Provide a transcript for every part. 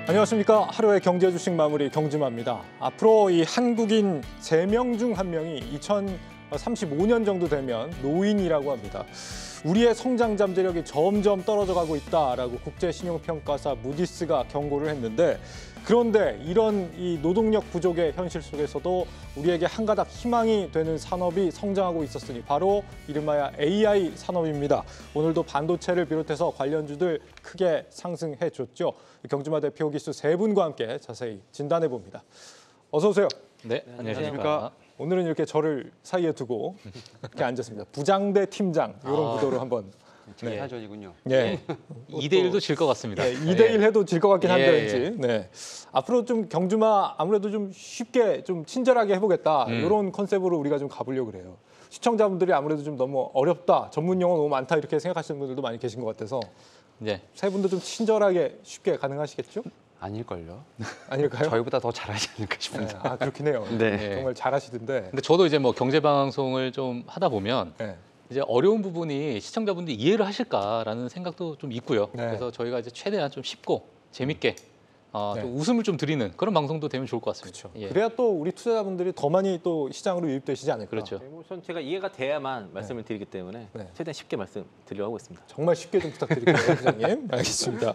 안녕하십니까. 하루의 경제 주식 마무리 경주마입니다. 앞으로 이 한국인 3명 중 1명이 2035년 정도 되면 노인이라고 합니다. 우리의 성장 잠재력이 점점 떨어져가고 있다라고 국제신용평가사 무디스가 경고를 했는데, 그런데 이런 이 노동력 부족의 현실 속에서도 우리에게 한 가닥 희망이 되는 산업이 성장하고 있었으니 바로 이름하여 AI 산업입니다. 오늘도 반도체를 비롯해서 관련주들 크게 상승해줬죠. 경주마 대표 기수 3분과 함께 자세히 진단해 봅니다. 어서 오세요. 네, 안녕하십니까. 오늘은 이렇게 저를 사이에 두고 이렇게 앉았습니다. 부장 대 팀장 이런 구도로 한번. 네. 사전이군요. 네. 2대1도 질 것 같습니다. 네, 2대1 해도 질 것 같긴 한데 왠지. 네. 앞으로 좀 경주마 아무래도 좀 쉽게 좀 친절하게 해보겠다 이런 컨셉으로 우리가 좀 가보려고 그래요. 시청자분들이 아무래도 좀 너무 어렵다, 전문 용어 너무 많다 이렇게 생각하시는 분들도 많이 계신 것 같아서 네. 세 분도 좀 친절하게 쉽게 가능하시겠죠? 아닐걸요. 아닐까요? 저희보다 더 잘하지 않을까 싶은데. 네, 아 그렇긴 해요. 네. 정말 잘하시던데. 근데 저도 이제 뭐 경제 방송을 좀 하다 보면 네. 이제 어려운 부분이 시청자분들이 이해를 하실까라는 생각도 좀 있고요. 네. 그래서 저희가 이제 최대한 좀 쉽고 재밌게 네. 좀 웃음을 좀 드리는 그런 방송도 되면 좋을 것 같습니다. 그렇죠. 예. 그래야 또 우리 투자자분들이 더 많이 또 시장으로 유입되시지 않을까. 그렇죠. 우선 제가 이해가 돼야만 말씀을 드리기 때문에 네. 최대한 쉽게 말씀드리려고 하고 있습니다. 정말 쉽게 좀 부탁드릴게요, 부장님. 알겠습니다.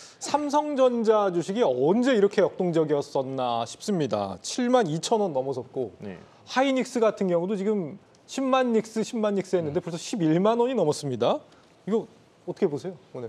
삼성전자 주식이 언제 이렇게 역동적이었었나 싶습니다. 72,000원 넘어섰고 네. 하이닉스 같은 경우도 지금 10만 닉스 했는데 벌써 11만 원이 넘었습니다. 이거 어떻게 보세요, 오늘?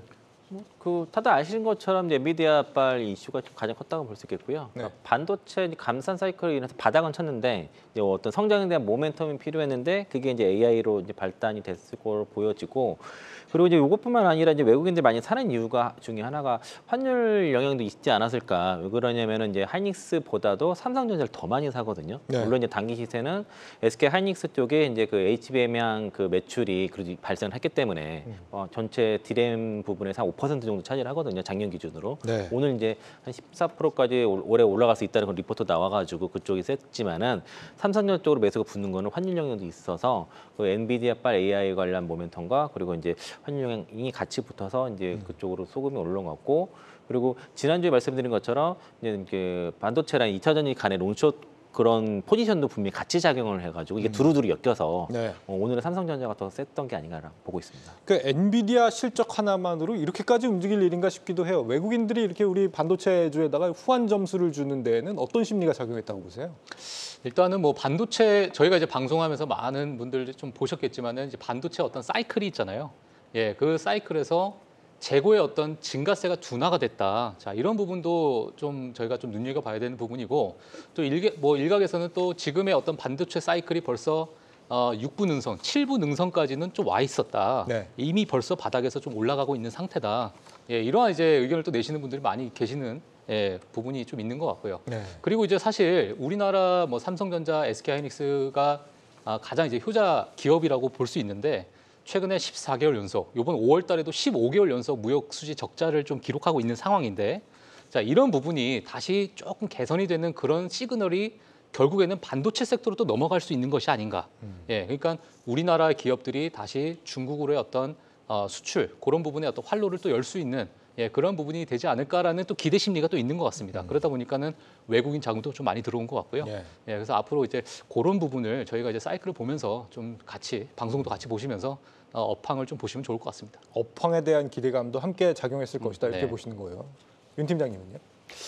다들 아시는 것처럼 이제 엔비디아발 이슈가 가장 컸다고 볼 수 있겠고요. 네. 그러니까 반도체 감산 사이클로 인해서 바닥은 쳤는데 이제 어떤 성장에 대한 모멘텀이 필요했는데 그게 이제 AI로 이제 발단이 됐을 걸로 보여지고, 그리고 이제 이것뿐만 아니라 이제 외국인들이 많이 사는 이유가 중에 하나가 환율 영향도 있지 않았을까. 왜 그러냐면은 이제 하이닉스보다도 삼성전자를 더 많이 사거든요. 네. 물론 이제 단기 시세는 SK 하이닉스 쪽에 이제 그 HBM향 그 매출이 그래도 발생을 했기 때문에 전체 디램 부분에서 한 5% 정도 차지하거든요. 작년 기준으로. 네. 오늘 이제 한 14%까지 올해 올라갈 수 있다는 그런 리포트 나와가지고 그쪽이 셌지만은 삼성전자 쪽으로 매수가 붙는 거는 환율 영향도 있어서 그 엔비디아발 AI 관련 모멘텀과 그리고 이제 환율 영향이 같이 붙어서 이제 그쪽으로 소금이 올라갔고, 그리고 지난주에 말씀드린 것처럼 이제 그 반도체랑 2차 전지 간의 롱숏 그런 포지션도 분명히 같이 작용을 해가지고 이게 두루두루 엮여서 네. 오늘은 삼성전자가 더 셌던 게 아닌가 보고 있습니다. 그 엔비디아 실적 하나만으로 이렇게까지 움직일 일인가 싶기도 해요. 외국인들이 이렇게 우리 반도체주에다가 후한 점수를 주는 데에는 어떤 심리가 작용했다고 보세요? 일단은 뭐 반도체 저희가 이제 방송하면서 많은 분들 좀 보셨겠지만은 이제 반도체 어떤 사이클이 있잖아요. 예, 그 사이클에서 재고의 어떤 증가세가 둔화가 됐다. 자, 이런 부분도 좀 저희가 좀 눈여겨봐야 되는 부분이고, 또 일각에서는 또 지금의 어떤 반도체 사이클이 벌써 6부 능선, 7부 능선까지는 좀 와 있었다. 네. 이미 벌써 바닥에서 좀 올라가고 있는 상태다. 예, 이러한 이제 의견을 또 내시는 분들이 많이 계시는 부분이 좀 있는 것 같고요. 네. 그리고 이제 사실 우리나라 뭐 삼성전자, SK하이닉스가 가장 이제 효자 기업이라고 볼 수 있는데, 최근에 14개월 연속, 이번 5월 달에도 15개월 연속 무역 수지 적자를 좀 기록하고 있는 상황인데, 자, 이런 부분이 다시 조금 개선이 되는 그런 시그널이 결국에는 반도체 섹터로 또 넘어갈 수 있는 것이 아닌가. 예, 그러니까 우리나라 기업들이 다시 중국으로의 어떤 수출, 그런 부분에 어떤 활로를 또 열 수 있는 그런 부분이 되지 않을까라는 또 기대 심리가 또 있는 것 같습니다. 그러다 보니까는 외국인 자금도 좀 많이 들어온 것 같고요. 예. 그래서 앞으로 이제 그런 부분을 저희가 이제 사이클을 보면서 좀 같이 방송도 같이 보시면서 업황을 좀 보시면 좋을 것 같습니다. 업황에 대한 기대감도 함께 작용했을 것이다 이렇게 네. 보시는 거예요. 윤 팀장님은요?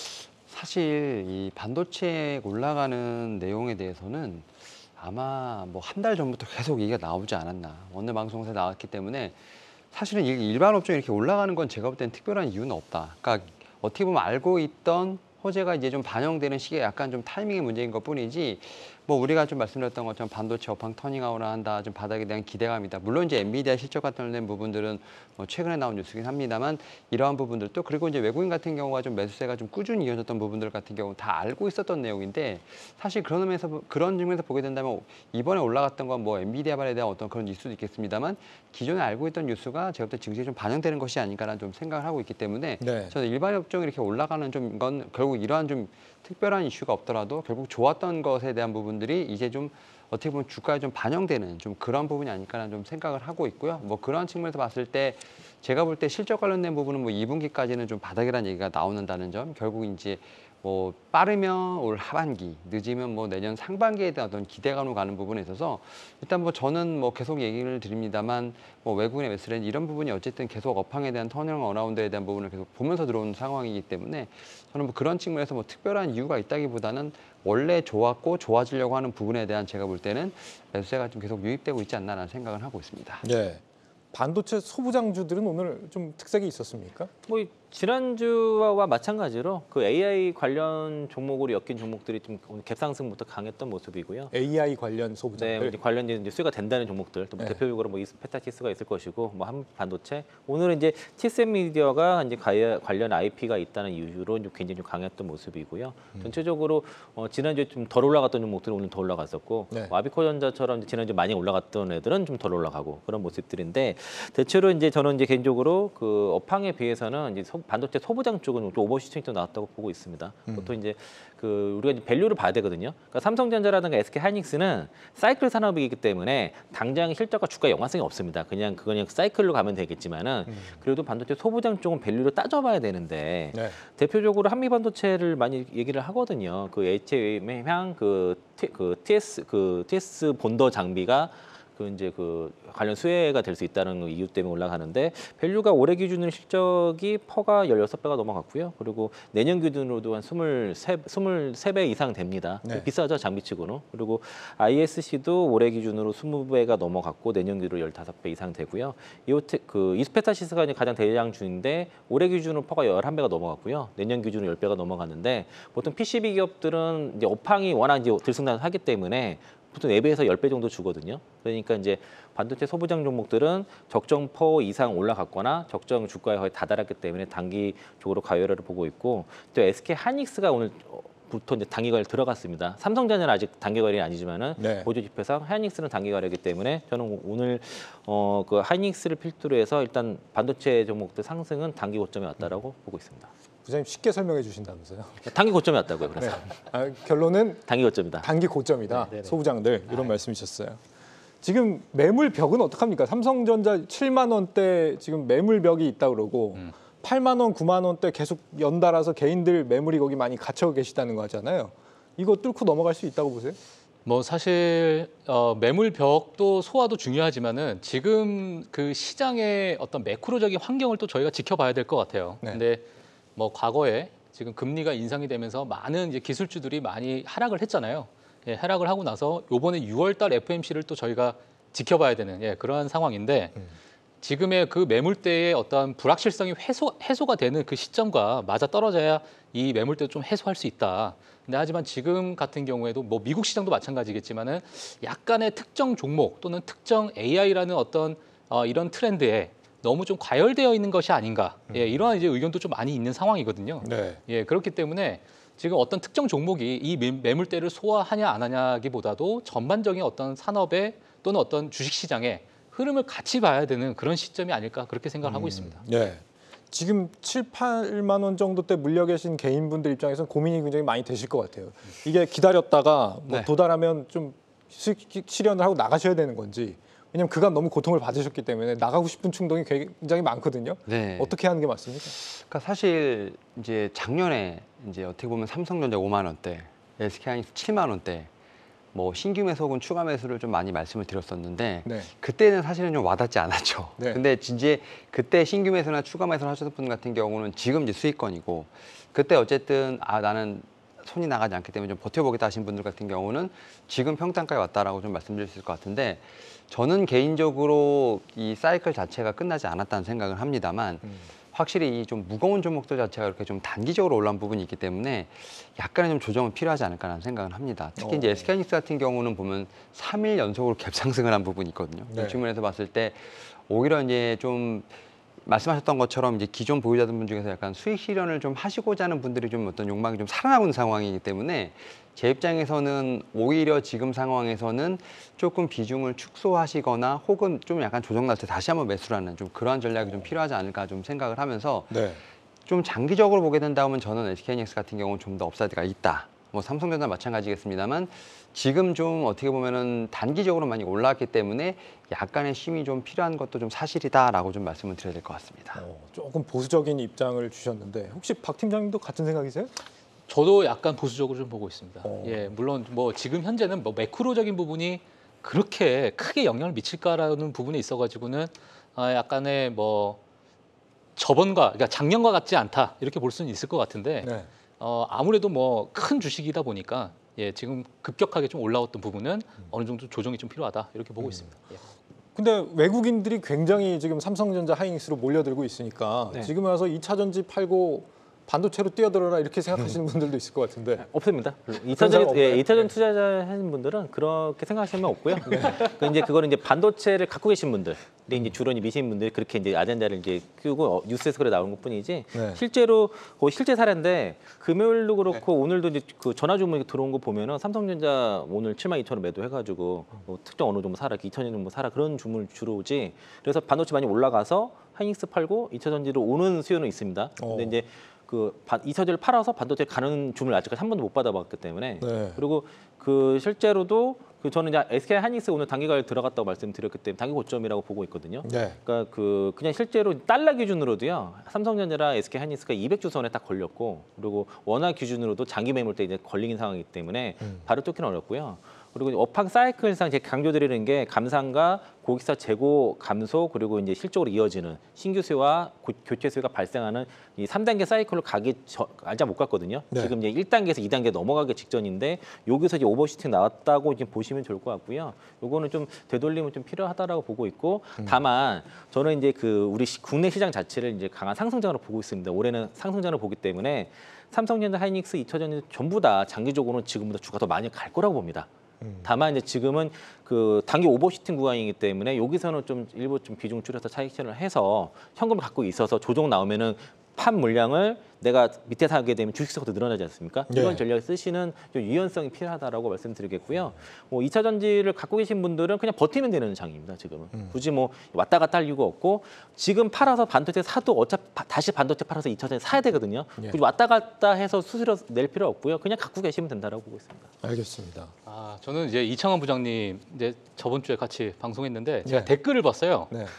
사실 이 반도체 올라가는 내용에 대해서는 아마 뭐 한 달 전부터 계속 얘기가 나오지 않았나. 오늘 방송에서 나왔기 때문에 사실은 일반 업종이 이렇게 올라가는 건 제가 볼 때는 특별한 이유는 없다. 그러니까 어떻게 보면 알고 있던 호재가 이제 좀 반영되는 시기에 약간 좀 타이밍의 문제인 것뿐이지, 뭐 우리가 좀 말씀드렸던 것처럼 반도체 업황 터닝아웃을 한다, 좀 바닥에 대한 기대감이다. 물론 이제 엔비디아 실적 관련된 부분들은 뭐 최근에 나온 뉴스긴 합니다만, 이러한 부분들도, 그리고 이제 외국인 같은 경우가 좀 매수세가 좀 꾸준히 이어졌던 부분들 같은 경우 다 알고 있었던 내용인데, 사실 그런 측면에서 보게 된다면 이번에 올라갔던 건 뭐 엔비디아발에 대한 어떤 그런 뉴스도 있겠습니다만, 기존에 알고 있던 뉴스가 제가 볼 때 증시에 좀 반영되는 것이 아닌가라는 좀 생각을 하고 있기 때문에, 네. 저는 일반 업종이 이렇게 올라가는 좀 건 결국 이러한 좀 특별한 이슈가 없더라도 결국 좋았던 것에 대한 부분들이 이제 좀 어떻게 보면 주가에 좀 반영되는 좀 그런 부분이 아닐까라는 좀 생각을 하고 있고요. 뭐 그런 측면에서 봤을 때 제가 볼 때 실적 관련된 부분은 뭐 2분기까지는 좀 바닥이라는 얘기가 나오는다는 점, 결국 이제 뭐 빠르면 올 하반기, 늦으면 뭐 내년 상반기에 대한 어떤 기대감으로 가는 부분에 있어서 일단 뭐 저는 뭐 계속 얘기를 드립니다만 뭐 외국인의 매수렌 이런 부분이 어쨌든 계속 업황에 대한 터널 어라운드에 대한 부분을 계속 보면서 들어오는 상황이기 때문에 저는 뭐 그런 측면에서 뭐 특별한 이유가 있다기보다는 원래 좋았고 좋아지려고 하는 부분에 대한 제가 볼 때는 매수세가 좀 계속 유입되고 있지 않나라는 생각을 하고 있습니다. 네. 반도체 소부장주들은 오늘 좀 특색이 있었습니까? 뭐 지난주와 마찬가지로 그 AI 관련 종목으로 엮인 종목들이 좀 갭상승부터 강했던 모습이고요. AI 관련 네, 소부장들. 이제 관련 이제 수요가 된다는 종목들, 또 뭐 네. 대표적으로 뭐 이스페타시스가 있을 것이고, 뭐 한 반도체. 오늘은 이제 TSM미디어가 이제 관련 IP가 있다는 이유로 좀 굉장히 좀 강했던 모습이고요. 전체적으로 지난주에 좀 덜 올라갔던 종목들은 오늘 더 올라갔었고, 네. 뭐 아비코전자처럼 지난주 에 많이 올라갔던 애들은 좀 덜 올라가고 그런 모습들인데, 대체로 이제 저는 이제 개인적으로 그 업황에 비해서는 이제 반도체 소부장 쪽은 좀 오버슈팅이 또 나왔다고 보고 있습니다. 보통 이제 그 우리가 이제 밸류를 봐야 되거든요. 그러니까 삼성전자라든가 SK하이닉스는 사이클 산업이기 때문에 당장 실적과 주가 연관성이 없습니다. 그냥 사이클로 가면 되겠지만은 그래도 반도체 소부장 쪽은 밸류를 따져봐야 되는데 네. 대표적으로 한미 반도체를 많이 얘기를 하거든요. 그 HM향 TS 본더 장비가 그 이제 그 관련 수혜가 될 수 있다는 이유 때문에 올라가는데, 밸류가 올해 기준으로 실적이 퍼가 16배가 넘어갔고요. 그리고 내년 기준으로도 한 23배 이상 됩니다. 네. 비싸죠, 장비치고는. 그리고 ISC도 올해 기준으로 20배가 넘어갔고 내년 기준으로 15배 이상 되고요. 이스페타시스가 이제 가장 대장주인데 올해 기준으로 퍼가 11배가 넘어갔고요. 내년 기준으로 10배가 넘어갔는데, 보통 PCB 기업들은 이제 업황이 워낙 이제 들쑥날쑥하기 때문에 보통 4배에서 10배 정도 주거든요. 그러니까 이제 반도체 소부장 종목들은 적정 퍼 이상 올라갔거나 적정 주가에 거의 다다랐기 때문에 단기적으로 가열화를 보고 있고, 또 SK 하이닉스가 오늘부터 이제 단기 거래 들어갔습니다. 삼성전자는 아직 단기 거래는 아니지만은 네. 보조 지표상 하이닉스는 단기 거래이기 때문에 저는 오늘 그 하이닉스를 필두로 해서 일단 반도체 종목들 상승은 단기 고점에 왔다라고 보고 있습니다. 부장님 쉽게 설명해 주신다면서요? 단기 고점에 왔다고요. 그래서 네. 결론은 단기 고점이다. 단기 고점이다. 네. 소부장들 이런 말씀이셨어요. 지금 매물 벽은 어떡합니까? 삼성전자 7만 원대 지금 매물 벽이 있다 그러고 8만 원, 9만 원대 계속 연달아서 개인들 매물이 거기 많이 갇혀 계시다는 거 하잖아요. 이거 뚫고 넘어갈 수 있다고 보세요? 뭐 사실 매물 벽도 소화도 중요하지만은 지금 그 시장의 어떤 매크로적인 환경을 또 저희가 지켜봐야 될 것 같아요. 네. 근데 뭐 과거에 지금 금리가 인상이 되면서 많은 이제 기술주들이 많이 하락을 했잖아요. 예, 하락을 하고 나서 이번에 6월달 FMC를 또 저희가 지켜봐야 되는 그러한 상황인데, 지금의 그 매물대의 어떤 불확실성이 해소가 되는 그 시점과 맞아 떨어져야 이 매물대도 좀 해소할 수 있다. 근데 하지만 지금 같은 경우에도 뭐 미국 시장도 마찬가지겠지만은 약간의 특정 종목 또는 특정 AI라는 어떤 이런 트렌드에 너무 좀 과열되어 있는 것이 아닌가. 예, 이러한 이제 의견도 좀 많이 있는 상황이거든요. 네. 예, 그렇기 때문에 지금 어떤 특정 종목이 이 매물대를 소화하냐 안 하냐기보다도 전반적인 어떤 산업의 또는 어떤 주식시장의 흐름을 같이 봐야 되는 그런 시점이 아닐까 그렇게 생각을 하고 있습니다. 네. 지금 7, 8만 원 정도 때 물려 계신 개인분들 입장에서는 고민이 굉장히 많이 되실 것 같아요. 이게 기다렸다가 뭐 네. 도달하면 좀 실현을 하고 나가셔야 되는 건지. 왜냐하면 그간 너무 고통을 받으셨기 때문에 나가고 싶은 충동이 굉장히 많거든요. 네. 어떻게 하는 게 맞습니까? 그러니까 사실 이제 작년에 이제 어떻게 보면 삼성전자 5만 원대, SK하이닉스 7만 원대, 뭐 신규 매수혹은 추가 매수를 좀 많이 말씀을 드렸었는데 네. 그때는 사실은 좀 와닿지 않았죠. 네. 근데 이제 그때 신규 매수나 추가 매수를 하셨던 분 같은 경우는 지금 이제 수익권이고, 그때 어쨌든 나는 손이 나가지 않기 때문에 좀 버텨보겠다 하신 분들 같은 경우는 지금 평단가에 왔다라고 좀 말씀드릴 수 있을 것 같은데, 저는 개인적으로 이 사이클 자체가 끝나지 않았다는 생각을 합니다만 확실히 이 좀 무거운 종목들 자체가 이렇게 좀 단기적으로 올라온 부분이 있기 때문에 약간의 좀 조정은 필요하지 않을까라는 생각을 합니다. 특히 이제 SK하이닉스 같은 경우는 보면 3일 연속으로 갭상승을 한 부분이 있거든요. 네. 이 측면에서 봤을 때 오히려 이제 좀 말씀하셨던 것처럼 이제 기존 보유자분 중에서 약간 수익 실현을 좀 하시고자 하는 분들이 좀 어떤 욕망이 좀 살아남은 상황이기 때문에 제 입장에서는 오히려 지금 상황에서는 조금 비중을 축소하시거나 혹은 좀 약간 조정 날 때 다시 한번 매수를 하는 좀 그러한 전략이 좀 필요하지 않을까 좀 생각을 하면서 네. 좀 장기적으로 보게 된다면 저는 SK하이닉스 같은 경우는 좀 더 업사이드가 있다. 뭐 삼성전자 마찬가지겠습니다만 지금 좀 어떻게 보면은 단기적으로 많이 올라왔기 때문에 약간의 쉼이 좀 필요한 것도 좀 사실이다라고 좀 말씀을 드려야 될 것 같습니다. 조금 보수적인 입장을 주셨는데 혹시 박 팀장님도 같은 생각이세요? 저도 약간 보수적으로 좀 보고 있습니다. 예, 물론 뭐 지금 현재는 뭐 매크로적인 부분이 그렇게 크게 영향을 미칠까라는 부분에 있어가지고는 약간의 뭐 저번과 그러니까 작년과 같지 않다 이렇게 볼 수는 있을 것 같은데 네. 아무래도 뭐 큰 주식이다 보니까 예, 지금 급격하게 좀 올라왔던 부분은 어느 정도 조정이 좀 필요하다 이렇게 보고 있습니다. 예. 근데 외국인들이 굉장히 지금 삼성전자 하이닉스로 몰려들고 있으니까 네. 지금 와서 2차 전지 팔고 반도체로 뛰어들어라 이렇게 생각하시는 분들도 있을 것 같은데. 없습니다. 사람 2차전 없나요? 2차전 투자자 하는 분들은 그렇게 생각하시면 없고요. 이제 그거는 이제 반도체를 갖고 계신 분들, 이제 주로 이제 미신 분들이 그렇게 이제 아젠다를 이제 끼우고 뉴스에서 그래 나오는 것뿐이지 네. 실제로 거의 실제 사례인데 금요일도 그렇고 오늘도 이제 그 전화 주문이 들어온 거 보면은 삼성전자 오늘 72,000원 매도해가지고 뭐 특정 어느 정도 사라, 2,000원 정도 사라 그런 주문 주로 오지. 그래서 반도체 많이 올라가서 하이닉스 팔고 2차 전지로 오는 수요는 있습니다. 근데 이제 그 2차 전지를 팔아서 반도체 가는 주문을 아직까지 한 번도 못 받아봤기 때문에 네. 그리고 그 실제로도 그 저는 이제 SK 하이닉스 오늘 단기가에 들어갔다고 말씀드렸기 때문에 단기 고점이라고 보고 있거든요. 네. 그러니까 그 그냥 실제로 달러 기준으로도요. 삼성전자랑 SK 하이닉스가 200주선에 딱 걸렸고 그리고 원화 기준으로도 장기 매물 때 이제 걸리는 상황이기 때문에 바로 뚫기는 어렵고요. 그리고 업황 사이클상 제가 강조드리는 게 감산과 고객사 재고 감소 그리고 이제 실적으로 이어지는 신규 수요와 교체 수요가 발생하는 이 3단계 사이클로 아직 못 갔거든요. 네. 지금 이제 1단계에서 2단계 넘어가기 직전인데 여기서 이제 오버슈팅 나왔다고 이제 보시면 좋을 것 같고요. 요거는 좀 되돌림은 좀 필요하다라고 보고 있고 다만 저는 이제 그 우리 국내 시장 자체를 이제 강한 상승장으로 보고 있습니다. 올해는 상승장으로 보기 때문에 삼성전자, 하이닉스, 2차전지 전부 다 장기적으로는 지금보다 주가 더 많이 갈 거라고 봅니다. 다만 이제 지금은 그 단기 오버슈팅 구간이기 때문에 여기서는 좀 일부 좀 비중 줄여서 차익 실현을 해서 현금을 갖고 있어서 조정 나오면은 판 물량을 내가 밑에 사게 되면 주식수가 늘어나지 않습니까? 네. 이런 전략을 쓰시는 좀 유연성이 필요하다라고 말씀드리겠고요. 뭐 2차 전지를 갖고 계신 분들은 그냥 버티면 되는 장입니다. 지금은 굳이 뭐 왔다 갔다 할 이유가 없고 지금 팔아서 반도체 사도 어차피 다시 반도체 팔아서 2차 전지 사야 되거든요. 예. 굳이 왔다 갔다 해서 수수료 낼 필요 없고요. 그냥 갖고 계시면 된다라고 보고 있습니다. 알겠습니다. 저는 이제 이창환 부장님 이제 저번 주에 같이 방송했는데 제가 네. 댓글을 봤어요. 네.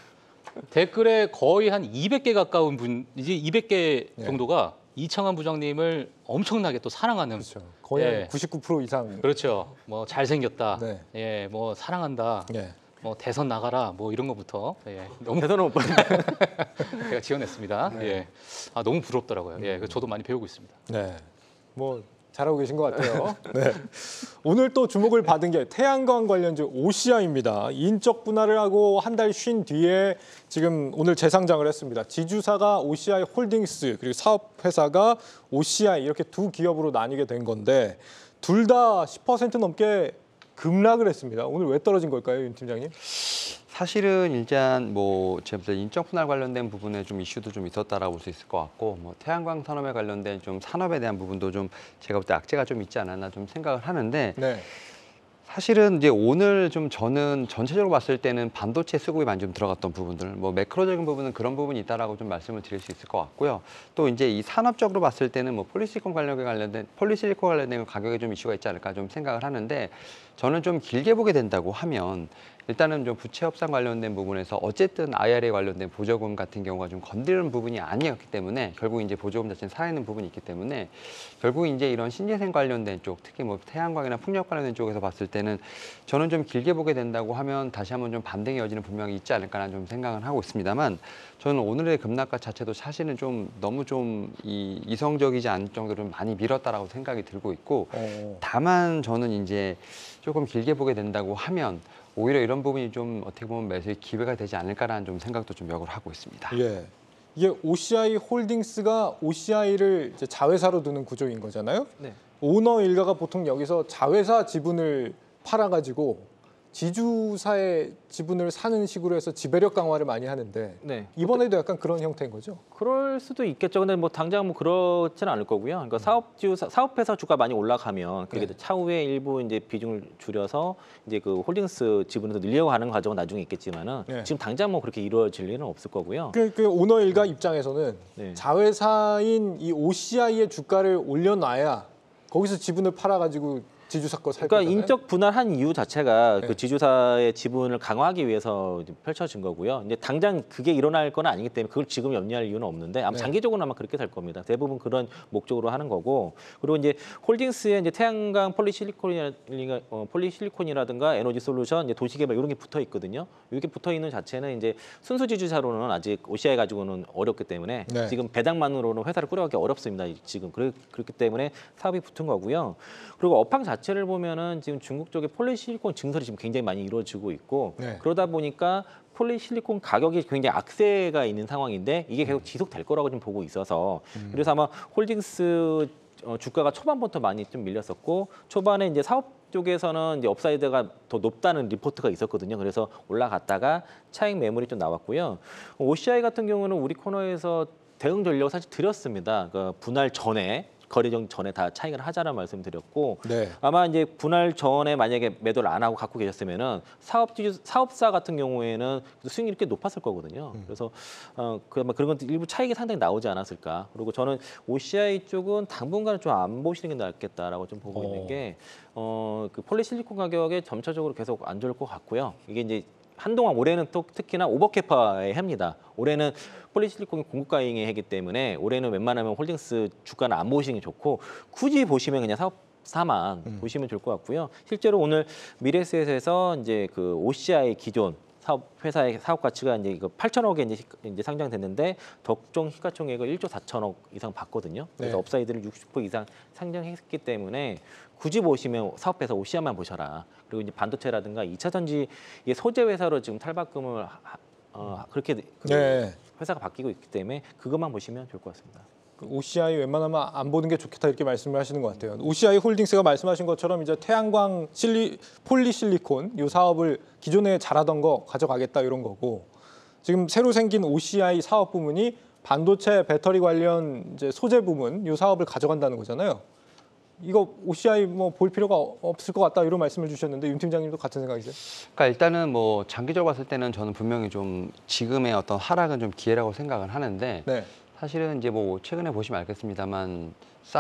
댓글에 거의 한 200개 가까운 분, 이제 200개 네. 정도가 이창환 부장님을 엄청나게 또 사랑하는. 그렇죠. 거의 예. 99% 이상. 그렇죠. 뭐 잘생겼다. 네. 예, 뭐 사랑한다. 예. 뭐 대선 나가라. 뭐 이런 거부터 예, 너무 대선은 못 받는다. 제가 지원했습니다. 예, 너무 부럽더라고요. 예, 그래서 저도 많이 배우고 있습니다. 네. 뭐 잘하고 계신 것 같아요. 네. 오늘 또 주목을 받은 게 태양광 관련주 OCI입니다. 인적 분할을 하고 한 달 쉰 뒤에 지금 오늘 재상장을 했습니다. 지주사가 OCI 홀딩스 그리고 사업회사가 OCI 이렇게 두 기업으로 나뉘게 된 건데 둘 다 10% 넘게 급락을 했습니다. 오늘 왜 떨어진 걸까요, 윤 팀장님? 사실은 일단 뭐 제가 인적 분할 관련된 부분에 좀 이슈도 좀 있었다라고 볼 수 있을 것 같고 뭐 태양광 산업에 관련된 좀 산업에 대한 부분도 좀 제가 볼 때 악재가 좀 있지 않았나 좀 생각을 하는데 네. 사실은 이제 오늘 좀 저는 전체적으로 봤을 때는 반도체 수급이 많이 좀 들어갔던 부분들, 뭐 매크로적인 부분은 그런 부분이 있다라고 좀 말씀을 드릴 수 있을 것 같고요. 또 이제 이 산업적으로 봤을 때는 뭐 폴리시리콘 관련된 가격에 좀 이슈가 있지 않을까 좀 생각을 하는데 저는 좀 길게 보게 된다고 하면 일단은 좀 부채 협상 관련된 부분에서 어쨌든 IRA 관련된 보조금 같은 경우가 좀 건드리는 부분이 아니었기 때문에 결국 이제 보조금 자체는 살아있는 부분이 있기 때문에 결국 이제 이런 신재생 관련된 쪽, 특히 뭐 태양광이나 풍력 관련된 쪽에서 봤을 때는 저는 좀 길게 보게 된다고 하면 다시 한번 좀 반등의 여지는 분명히 있지 않을까라는 좀 생각은 하고 있습니다만 저는 오늘의 급락가 자체도 사실은 좀 너무 좀 이성적이지 않을 정도로 많이 밀었다라고 생각이 들고 있고 다만 저는 이제 조금 길게 보게 된다고 하면 오히려 이런 부분이 좀 어떻게 보면 매수의 기회가 되지 않을까라는 좀 생각도 좀 역을 하고 있습니다. 예. 이게 OCI 홀딩스가 OCI를 이제 자회사로 두는 구조인 거잖아요. 네. 오너 일가가 보통 여기서 자회사 지분을 팔아가지고 지주사의 지분을 사는 식으로 해서 지배력 강화를 많이 하는데 네. 이번에도 약간 그런 형태인 거죠? 그럴 수도 있겠죠. 근데 뭐 당장 뭐 그렇지는 않을 거고요. 그러니까 사업회사 주가 많이 올라가면 그게 네. 차후에 일부 이제 비중을 줄여서 이제 그 홀딩스 지분에서 늘려고 하는 과정은 나중에 있겠지만은 네. 지금 당장 뭐 그렇게 이루어질 일은 없을 거고요. 그 오너 일가 입장에서는 네. 자회사인 이 OCI의 주가를 올려놔야 거기서 지분을 팔아가지고 지주사 거 살 그러니까 거잖아요. 인적 분할한 이유 자체가 네. 그 지주사의 지분을 강화하기 위해서 펼쳐진 거고요. 이제 당장 그게 일어날 건 아니기 때문에 그걸 지금 염려할 이유는 없는데 아마 네. 장기적으로는 아마 그렇게 될 겁니다. 대부분 그런 목적으로 하는 거고 그리고 이제 홀딩스에 이제 태양광 폴리실리콘이라든가 에너지 솔루션, 이제 도시개발 이런 게 붙어 있거든요. 이렇게 붙어 있는 자체는 이제 순수 지주사로는 아직 OCI 가지고는 어렵기 때문에 네. 지금 배당만으로는 회사를 꾸려가기 어렵습니다. 지금 그렇기 때문에 사업이 붙은 거고요. 그리고 업황 자체를 보면은 지금 중국 쪽에 폴리실리콘 증설이 지금 굉장히 많이 이루어지고 있고 네. 그러다 보니까 폴리실리콘 가격이 굉장히 악세가 있는 상황인데 이게 계속 지속될 거라고 좀 보고 있어서 그래서 아마 홀딩스 주가가 초반부터 많이 좀 밀렸었고 초반에 이제 사업 쪽에서는 이제 업사이드가 더 높다는 리포트가 있었거든요. 그래서 올라갔다가 차익 매물이 좀 나왔고요. OCI 같은 경우는 우리 코너에서 대응 전략을 사실 드렸습니다. 그 분할 전에 거래정 전에 다 차익을 하자라는 말씀드렸고 네. 아마 이제 분할 전에 만약에 매도를 안 하고 갖고 계셨으면은 사업사 같은 경우에는 수익률이 꽤 높았을 거거든요. 그래서 아마 그런 것들 일부 차익이 상당히 나오지 않았을까. 그리고 저는 OCI 쪽은 당분간은 좀 안 보시는 게 낫겠다라고 좀 보고 있는 게 그 폴리실리콘 가격이 점차적으로 계속 안 좋을 것 같고요. 이게 이제 한동안 올해는 또 특히나 오버캐파의 해입니다. 올해는 폴리실리콘이 공급가잉의 해기 때문에 올해는 웬만하면 홀딩스 주가는 안 보시는 게 좋고 굳이 보시면 그냥 사업사만 보시면 좋을 것 같고요. 실제로 오늘 미래에셋에서 이제 그 OCI 기존 회사의 사업 가치가 이제 이거 8천억에 이제 상장됐는데 덕종 시가총액을 1조 4천억 이상 받거든요. 그래서 네. 업사이드를 60% 이상 상장했기 때문에 굳이 보시면 사업회사 OCI만 보셔라. 그리고 이제 반도체라든가 2차 전지의 소재 회사로 지금 탈바꿈을 그렇게 네. 회사가 바뀌고 있기 때문에 그것만 보시면 좋을 것 같습니다. 그 OCI 웬만하면 안 보는 게 좋겠다 이렇게 말씀을 하시는 것 같아요. OCI 홀딩스가 말씀하신 것처럼 이제 태양광 폴리실리콘 이 사업을 기존에 잘하던 거 가져가겠다 이런 거고 지금 새로 생긴 OCI 사업 부문이 반도체 배터리 관련 이제 소재 부문 이 사업을 가져간다는 거잖아요. 이거 OCI 뭐 볼 필요가 없을 것 같다 이런 말씀을 주셨는데 윤 팀장님도 같은 생각이세요? 그러니까 일단은 뭐 장기적으로 봤을 때는 저는 분명히 좀 지금의 어떤 하락은 좀 기회라고 생각은 하는데 네. 사실은 이제 뭐 최근에 보시면 알겠습니다만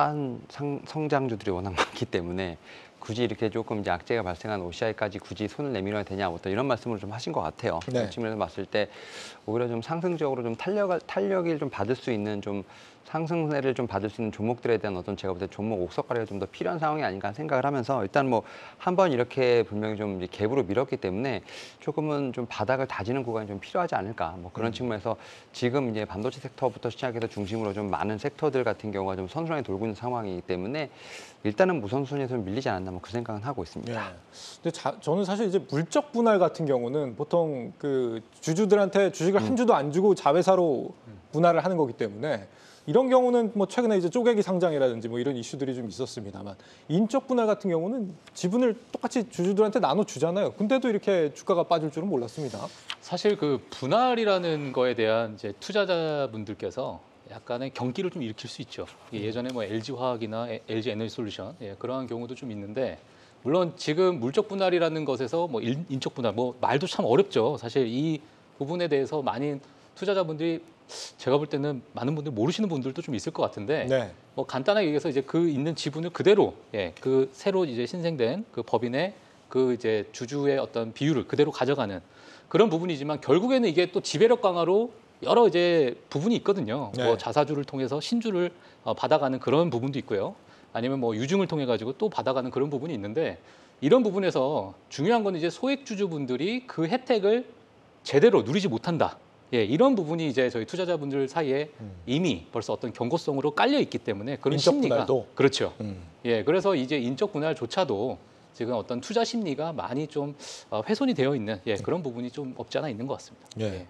싼 성장주들이 워낙 많기 때문에 굳이 이렇게 조금 이제 악재가 발생한 OCI까지 굳이 손을 내밀어야 되냐 어떤 이런 말씀을 좀 하신 것 같아요. 네. 그런 측면에서 봤을 때 오히려 좀 상승적으로 좀 탄력을 좀 받을 수 있는 좀 상승세를 좀 받을 수 있는 종목들에 대한 어떤 제가 볼 때 종목 옥석 거래가 좀 더 필요한 상황이 아닌가 생각을 하면서 일단 뭐 한번 이렇게 분명히 좀 이제 갭으로 밀었기 때문에 조금은 좀 바닥을 다지는 구간이 좀 필요하지 않을까 뭐 그런 측면에서 지금 이제 반도체 sek터부터 시작해서 중심으로 좀 많은 섹터들 같은 경우가 좀 선순환이 돌고 있는 상황이기 때문에 일단은 무선순위에서 좀 밀리지 않았나 뭐 그 생각은 하고 있습니다. 네. 근데 저는 사실 이제 물적 분할 같은 경우는 보통 그 주주들한테 주식을 한 주도 안 주고 자회사로 분할을 하는 거기 때문에 이런 경우는 뭐 최근에 이제 쪼개기 상장이라든지 뭐 이런 이슈들이 좀 있었습니다만 인적 분할 같은 경우는 지분을 똑같이 주주들한테 나눠 주잖아요. 근데도 이렇게 주가가 빠질 줄은 몰랐습니다. 사실 그 분할이라는 거에 대한 이제 투자자분들께서 약간의 경기를 좀 일으킬 수 있죠. 예전에 뭐 LG화학이나 LG 에너지 솔루션 그러한 경우도 좀 있는데 물론 지금 물적 분할이라는 것에서 뭐 인적 분할 뭐 말도 참 어렵죠. 사실 이 부분에 대해서 많은 투자자분들이 제가 볼 때는 많은 분들 모르시는 분들도 좀 있을 것 같은데 네. 뭐 간단하게 얘기해서 이제 그 있는 지분을 그대로 그 새로 이제 신생된 그 법인의 그 이제 주주의 어떤 비율을 그대로 가져가는 그런 부분이지만 결국에는 이게 또 지배력 강화로 여러 이제 부분이 있거든요. 네. 뭐 자사주를 통해서 신주를 받아가는 그런 부분도 있고요. 아니면 뭐 유증을 통해 가지고 또 받아가는 그런 부분이 있는데 이런 부분에서 중요한 건 이제 소액 주주분들이 그 혜택을 제대로 누리지 못한다. 이런 부분이 이제 저희 투자자분들 사이에 이미 벌써 어떤 경고성으로 깔려 있기 때문에 그런 인적 심리가 분할도? 그렇죠. 그래서 이제 인적 분할조차도 지금 어떤 투자 심리가 많이 좀 훼손이 되어 있는 그런 부분이 좀 없지 않아 있는 것 같습니다. 예.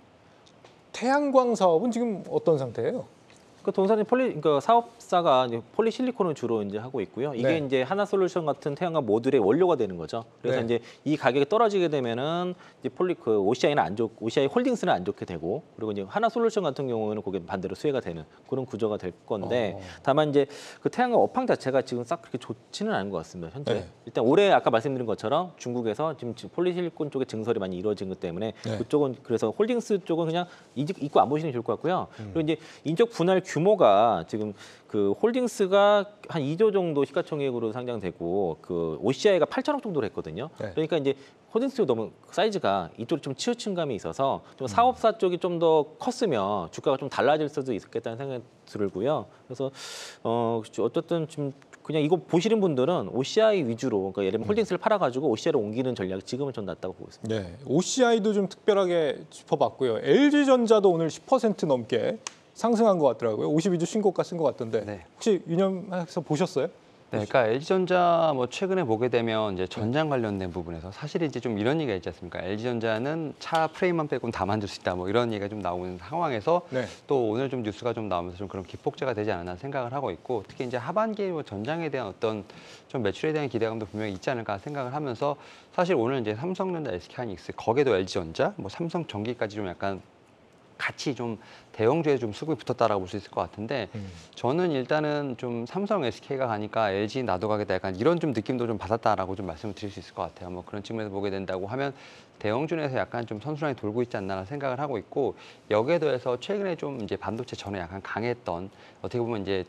태양광 사업은 지금 어떤 상태예요? 그 동사는 그러니까 사업사가 이제 폴리실리콘을 주로 이제 하고 있고요. 이게 네. 이제 하나솔루션 같은 태양광 모듈의 원료가 되는 거죠. 그래서 네. 이제 이 가격이 떨어지게 되면은 이제 OCI는 OCI 홀딩스는 안 좋게 되고 그리고 이제 하나솔루션 같은 경우에는 그게 반대로 수혜가 되는 그런 구조가 될 건데 다만 이제 그 태양광 업황 자체가 지금 싹 그렇게 좋지는 않은 것 같습니다. 현재 네. 일단 올해 아까 말씀드린 것처럼 중국에서 지금 폴리실리콘 쪽에 증설이 많이 이루어진 것 때문에 네. 그쪽은 그래서 홀딩스 쪽은 그냥 입고 안 보시는 게 좋을 것 같고요. 그리고 이제 인적 분할 규모가 지금 그 홀딩스가 한 2조 정도 시가총액으로 상장되고 그 OCI가 8천억 정도로 했거든요. 네. 그러니까 이제 홀딩스가 너무 사이즈가 이쪽이 좀 치우친 감이 있어서 좀 사업사 쪽이 좀 더 컸으면 주가가 좀 달라질 수도 있었겠다는 생각이 들고요. 그래서 어쨌든 지금 그냥 이거 보시는 분들은 OCI 위주로, 그러니까 예를 들면 홀딩스를 팔아가지고 OCI로 옮기는 전략이 지금은 좀 낫다고 보고 있습니다. 네, OCI도 좀 특별하게 짚어봤고요. LG전자도 오늘 10% 넘게 상승한 것 같더라고요. 52주 신고가 쓴 것 같던데 네. 혹시 유념해서 보셨어요? 네, 그러니까 LG전자 뭐 최근에 보게 되면 이제 전장 관련된 부분에서 사실 이제 좀 이런 얘기가 있지 않습니까? LG전자는 차 프레임만 빼고는 다 만들 수 있다, 뭐 이런 얘기가 좀 나오는 상황에서 네. 또 오늘 좀 뉴스가 좀 나오면서 좀 그런 기폭제가 되지 않았나 생각을 하고 있고, 특히 이제 하반기에 뭐 전장에 대한 어떤 좀 매출에 대한 기대감도 분명히 있지 않을까 생각을 하면서, 사실 오늘 이제 삼성전자, SK하이닉스, 거기에도 LG전자, 뭐 삼성전기까지 좀 약간 같이 좀 대형주에 좀 수급이 붙었다라고 볼 수 있을 것 같은데, 저는 일단은 좀 삼성, SK가 가니까 LG 나도 가겠다, 약간 이런 좀 느낌도 좀 받았다라고 좀 말씀을 드릴 수 있을 것 같아요. 뭐 그런 측면에서 보게 된다고 하면 대형주에서 약간 좀 선순환이 돌고 있지 않나 생각을 하고 있고, 여기에 더해서 최근에 좀 이제 반도체 전에 약간 강했던, 어떻게 보면 이제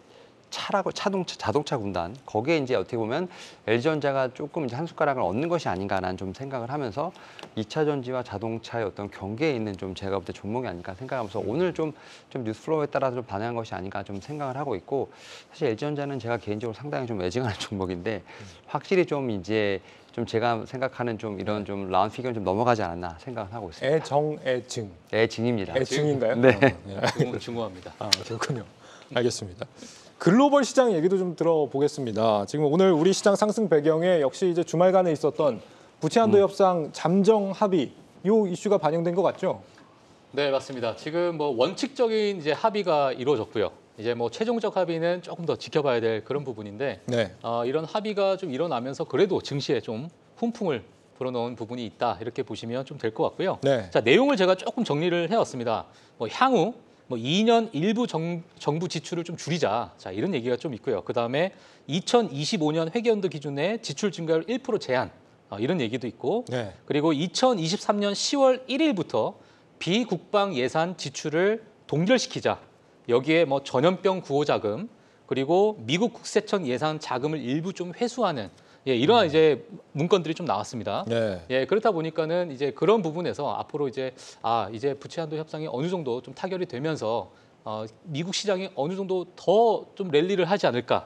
자동차 군단, 거기에 이제 어떻게 보면 LG전자가 조금 이제 한 숟가락을 얻는 것이 아닌가라는 좀 생각을 하면서 2차 전지와 자동차의 어떤 경계에 있는 좀 제가 볼 때 종목이 아닐까 생각하면서 오늘 좀 뉴스 플로우에 따라서 좀 반영한 것이 아닌가 좀 생각을 하고 있고, 사실 LG전자는 제가 개인적으로 상당히 좀 애증하는 종목인데, 확실히 좀 이제 좀 제가 생각하는 좀 이런 좀 라운드 피겨는 좀 넘어가지 않았나 생각을 하고 있습니다. 애정애증. 애증입니다. 애증인가요? 네. 중호합니다. 아, 그렇군요. 알겠습니다. 글로벌 시장 얘기도 좀 들어보겠습니다. 지금 오늘 우리 시장 상승 배경에 역시 이제 주말간에 있었던 부채한도 협상 잠정 합의, 이 이슈가 반영된 것 같죠? 네, 맞습니다. 지금 뭐 원칙적인 이제 합의가 이루어졌고요. 이제 뭐 최종적 합의는 조금 더 지켜봐야 될 그런 부분인데, 네. 이런 합의가 좀 일어나면서 그래도 증시에 좀 훈풍을 불어넣은 부분이 있다, 이렇게 보시면 좀 될 것 같고요. 네. 자, 내용을 제가 조금 정리를 해왔습니다. 뭐 향후 뭐 2년 일부 정부 지출을 좀 줄이자, 자, 이런 얘기가 좀 있고요. 그다음에 2025년 회계연도 기준의 지출 증가율 1% 제한, 이런 얘기도 있고, 네. 그리고 2023년 10월 1일부터 비국방 예산 지출을 동결시키자. 여기에 뭐 전염병 구호 자금, 그리고 미국 국세청 예산 자금을 일부 좀 회수하는, 이러한 이제 문건들이 좀 나왔습니다. 네. 그렇다 보니까는 이제 그런 부분에서 앞으로 이제 이제 부채 한도 협상이 어느 정도 좀 타결이 되면서 미국 시장이 어느 정도 더 좀 랠리를 하지 않을까.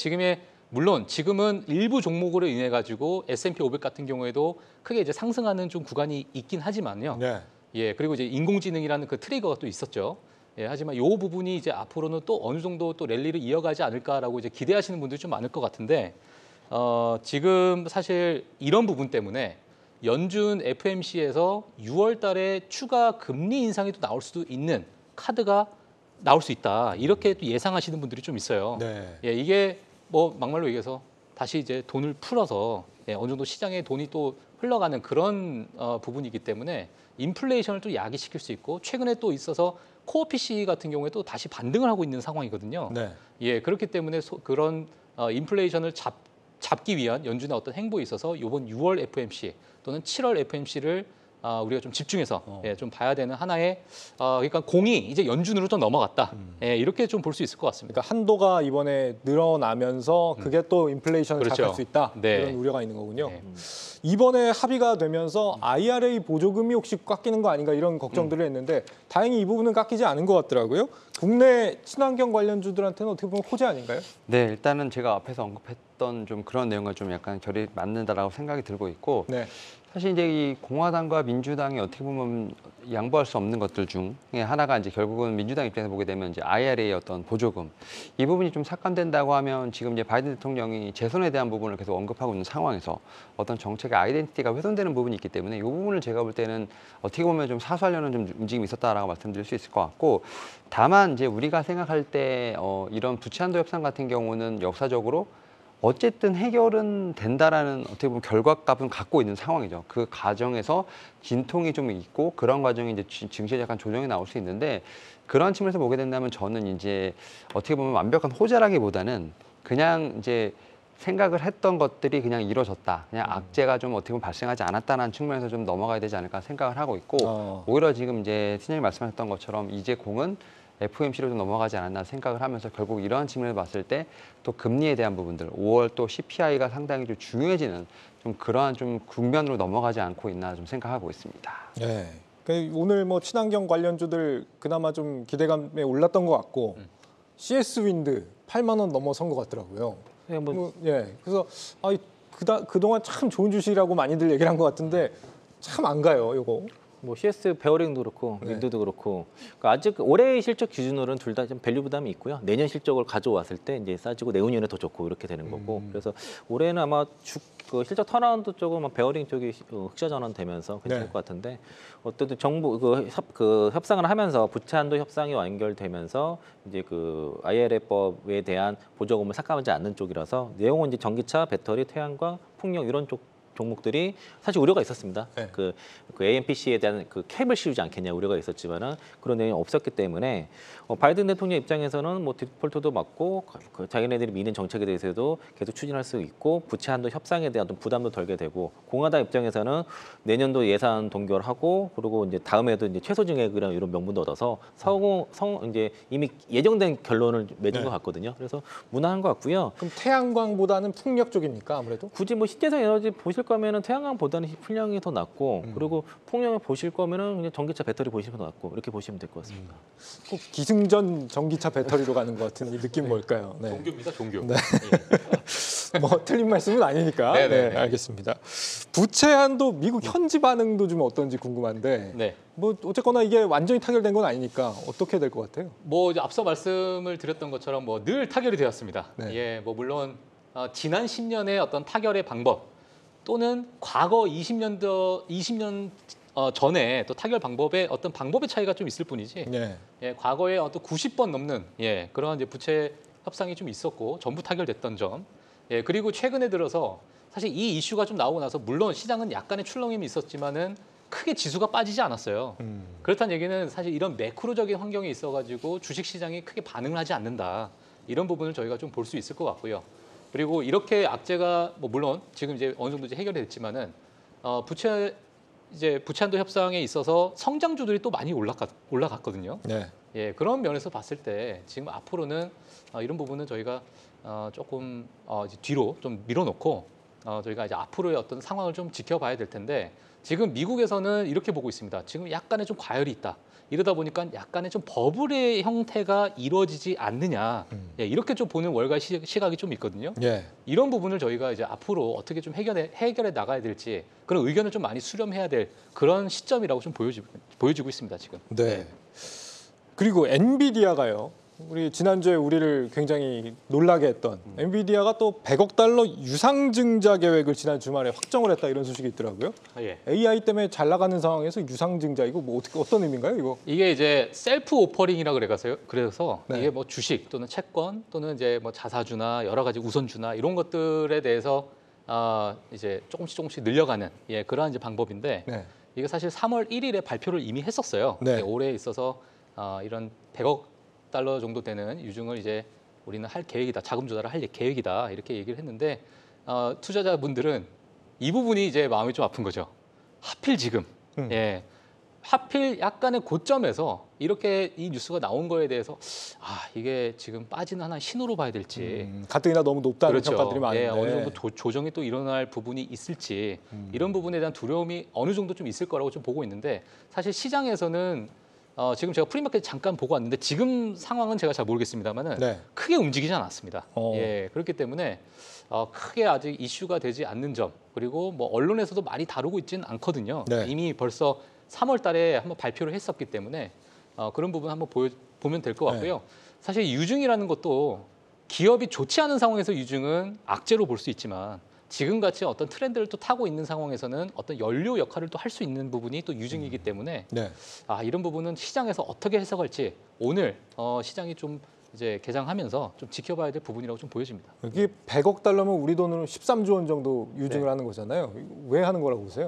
물론 지금은 일부 종목으로 인해 가지고 S&P 500 같은 경우에도 크게 이제 상승하는 좀 구간이 있긴 하지만요. 네. 그리고 이제 인공지능이라는 그 트리거가 또 있었죠. 하지만 이 부분이 이제 앞으로는 또 어느 정도 또 랠리를 이어가지 않을까라고 이제 기대하시는 분들이 좀 많을 것 같은데, 지금 사실 이런 부분 때문에 연준 FMC에서 6월 달에 추가 금리 인상이 또 나올 수도 있는 카드가 나올 수 있다, 이렇게 또 예상하시는 분들이 좀 있어요. 네. 이게 뭐 막말로 얘기해서 다시 이제 돈을 풀어서 어느 정도 시장에 돈이 또 흘러가는 그런 부분이기 때문에 인플레이션을 또 야기시킬 수 있고, 최근에 또 있어서 코어 PC 같은 경우에 또 다시 반등을 하고 있는 상황이거든요. 네. 그렇기 때문에 그런 인플레이션을 잡기 위한 연준의 어떤 행보에 있어서 이번 6월 FMC 또는 7월 FMC를 우리가 좀 집중해서 좀 봐야 되는 하나의 그러니까 공이 이제 연준으로 좀 넘어갔다, 이렇게 좀 볼 수 있을 것 같습니다. 그러니까 한도가 이번에 늘어나면서 그게 또 인플레이션을 그렇죠. 자극할 수 있다, 네. 이런 우려가 있는 거군요. 네. 이번에 합의가 되면서 IRA 보조금이 혹시 깎이는 거 아닌가, 이런 걱정들을 했는데 다행히 이 부분은 깎이지 않은 것 같더라고요. 국내 친환경 관련주들한테는 어떻게 보면 호재 아닌가요? 네, 일단은 제가 앞에서 언급했던 좀 그런 내용과 좀 약간 결이 맞는다라고 생각이 들고 있고, 네. 사실 이제 이 공화당과 민주당이 어떻게 보면 양보할 수 없는 것들 중에 하나가 이제 결국은 민주당 입장에서 보게 되면 이제 IRA의 어떤 보조금, 이 부분이 좀 삭감된다고 하면 지금 이제 바이든 대통령이 재선에 대한 부분을 계속 언급하고 있는 상황에서 어떤 정책의 아이덴티티가 훼손되는 부분이 있기 때문에 이 부분을 제가 볼 때는 어떻게 보면 좀 사수하려는 좀 움직임이 있었다라고 말씀드릴 수 있을 것 같고, 다만 이제 우리가 생각할 때 이런 부채 한도 협상 같은 경우는 역사적으로 어쨌든 해결은 된다라는 어떻게 보면 결과값은 갖고 있는 상황이죠. 그 과정에서 진통이 좀 있고 그런 과정이 이제 증시에 약간 조정이 나올 수 있는데, 그런 측면에서 보게 된다면 저는 이제 어떻게 보면 완벽한 호재라기보다는 그냥 이제 생각을 했던 것들이 그냥 이루어졌다, 그냥 악재가 좀 어떻게 보면 발생하지 않았다는 측면에서 좀 넘어가야 되지 않을까 생각을 하고 있고, 오히려 지금 이제 팀장님 말씀하셨던 것처럼 이제 공은 FOMC로 좀 넘어가지 않았나 생각을 하면서 결국 이러한 측면을 봤을 때 또 금리에 대한 부분들 5월 또 CPI가 상당히 좀 중요해지는 좀 그러한 좀 국면으로 넘어가지 않고 있나 좀 생각하고 있습니다. 네. 오늘 뭐 친환경 관련주들 그나마 좀 기대감에 올랐던 것 같고 CS 윈드 8만 원 넘어선 것 같더라고요. 네, 그래서 그동안 참 좋은 주식이라고 많이들 얘기를 한 것 같은데 참 안 가요, 이거. 뭐 CS 베어링도 그렇고 네. 윈드도 그렇고 그러니까 아직 올해 실적 기준으로는 둘 다 좀 밸류 부담이 있고요. 내년 실적을 가져왔을 때 이제 싸지고 내후년에 더 좋고 이렇게 되는 거고 그래서 올해는 아마 그 실적 턴어라운드 쪽은 베어링 쪽이 흑자 전환되면서 괜찮을 네. 것 같은데 어쨌든 정부 그 협상을 하면서 부채 한도 협상이 완결되면서 이제 그 IRA법에 대한 보조금을 삭감하지 않는 쪽이라서 내용은 이제 전기차, 배터리, 태양광, 풍력 이런 쪽 종목들이 사실 우려가 있었습니다. 네. 그 AMPC에 대한 그 캡을 씌우지 않겠냐 우려가 있었지만은 그런 내용이 없었기 때문에 바이든 대통령 입장에서는 뭐 디폴트도 맞고 그 자기네들이 미는 정책에 대해서도 계속 추진할 수 있고 부채 한도 협상에 대한 어떤 부담도 덜게 되고 공화당 입장에서는 내년도 예산 동결하고 그리고 이제 다음에도 이제 최소 증액이랑 이런 명분도 얻어서 이제 이미 예정된 결론을 맺은 네. 것 같거든요. 그래서 무난한 것 같고요. 그럼 태양광보다는 풍력 쪽입니까, 아무래도? 굳이 뭐 신재생 에너지 보실 거면은 태양광보다는 풍력이 더 낫고 그리고 풍력을 보실 거면은 그냥 전기차 배터리 보시면 더 낫고 이렇게 보시면 될 것 같습니다. 꼭 기승전 전기차 배터리로 가는 것 같은 이 느낌 뭘까요? 네. 종교입니다, 종교. 네. 뭐 틀린 말씀은 아니니까. 네, 네, 네. 알겠습니다. 부채 한도 미국 현지 반응도 좀 어떤지 궁금한데. 네. 뭐 어쨌거나 이게 완전히 타결된 건 아니니까 어떻게 될 것 같아요? 뭐 이제 앞서 말씀을 드렸던 것처럼 뭐 늘 타결이 되었습니다. 네. 예, 뭐 물론 지난 10년의 어떤 타결의 방법 또는 과거 20년 전에 또 타결 방법의 어떤 방법의 차이가 좀 있을 뿐이지. 네. 예, 과거에 어떤 90번 넘는 그런 이제 부채 협상이 좀 있었고 전부 타결됐던 점. 예, 그리고 최근에 들어서 사실 이 이슈가 좀 나오고 나서 물론 시장은 약간의 출렁임이 있었지만은 크게 지수가 빠지지 않았어요. 그렇다는 얘기는 사실 이런 매크로적인 환경에 있어가지고 주식 시장이 크게 반응을 하지 않는다. 이런 부분을 저희가 좀 볼 수 있을 것 같고요. 그리고 이렇게 악재가 뭐 물론 지금 이제 어느 정도 이제 해결이 됐지만은 부채 한도 협상에 있어서 성장주들이 또 많이 올라갔거든요. 네. 예, 그런 면에서 봤을 때 지금 앞으로는 이런 부분은 저희가 조금 이제 뒤로 좀 밀어놓고 저희가 이제 앞으로의 어떤 상황을 좀 지켜봐야 될 텐데 지금 미국에서는 이렇게 보고 있습니다. 지금 약간의 좀 과열이 있다. 이러다 보니까 약간의 좀 버블의 형태가 이루어지지 않느냐. 예, 이렇게 좀 보는 월가 시각이 좀 있거든요. 예. 이런 부분을 저희가 이제 앞으로 어떻게 좀 해결해 나가야 될지 그런 의견을 좀 많이 수렴해야 될 그런 시점이라고 좀 보여지고 있습니다, 지금. 네. 그리고 엔비디아가요. 우리 지난주에 우리를 굉장히 놀라게 했던 엔비디아가 또 100억 달러 유상증자 계획을 지난 주말에 확정을 했다 이런 소식이 있더라고요. 예. AI 때문에 잘 나가는 상황에서 유상증자 이거 뭐 어떤 의미인가요, 이거? 이게 이제 셀프 오퍼링이라 그래서 네. 이게 뭐 주식 또는 채권 또는 이제 뭐 자사주나 여러 가지 우선주나 이런 것들에 대해서 이제 조금씩 늘려가는 그러한 이제 방법인데 네. 이게 사실 3월 1일에 발표를 이미 했었어요. 네. 올해 있어서 이런 100억 달러 정도 되는 유증을 이제 우리는 할 계획이다, 자금 조달을 할 계획이다 이렇게 얘기를 했는데 투자자분들은 이 부분이 이제 마음이 좀 아픈 거죠. 하필 지금, 하필 약간의 고점에서 이렇게 이 뉴스가 나온 거에 대해서 이게 지금 빠지는 하나의 신호로 봐야 될지. 가뜩이나 너무 높다는 그렇죠. 평가들이 많은데. 어느 정도 조정이 또 일어날 부분이 있을지 이런 부분에 대한 두려움이 어느 정도 좀 있을 거라고 좀 보고 있는데 사실 시장에서는 지금 제가 프리마켓 잠깐 보고 왔는데 지금 상황은 제가 잘 모르겠습니다만은 네. 크게 움직이지 않았습니다. 어. 예, 그렇기 때문에 크게 아직 이슈가 되지 않는 점 그리고 뭐 언론에서도 많이 다루고 있지는 않거든요. 네. 이미 벌써 3월 달에 한번 발표를 했었기 때문에 그런 부분 한번 보면 될 것 같고요. 사실 유증이라는 것도 기업이 좋지 않은 상황에서 유증은 악재로 볼 수 있지만 지금같이 어떤 트렌드를 또 타고 있는 상황에서는 어떤 연료 역할을 또 할 수 있는 부분이 또 유증이기 때문에 네. 이런 부분은 시장에서 어떻게 해석할지 오늘 시장이 좀 이제 개장하면서 좀 지켜봐야 될 부분이라고 좀 보여집니다. 이게 100억 달러면 우리 돈으로 13조 원 정도 유증을 네. 하는 거잖아요. 왜 하는 거라고 보세요?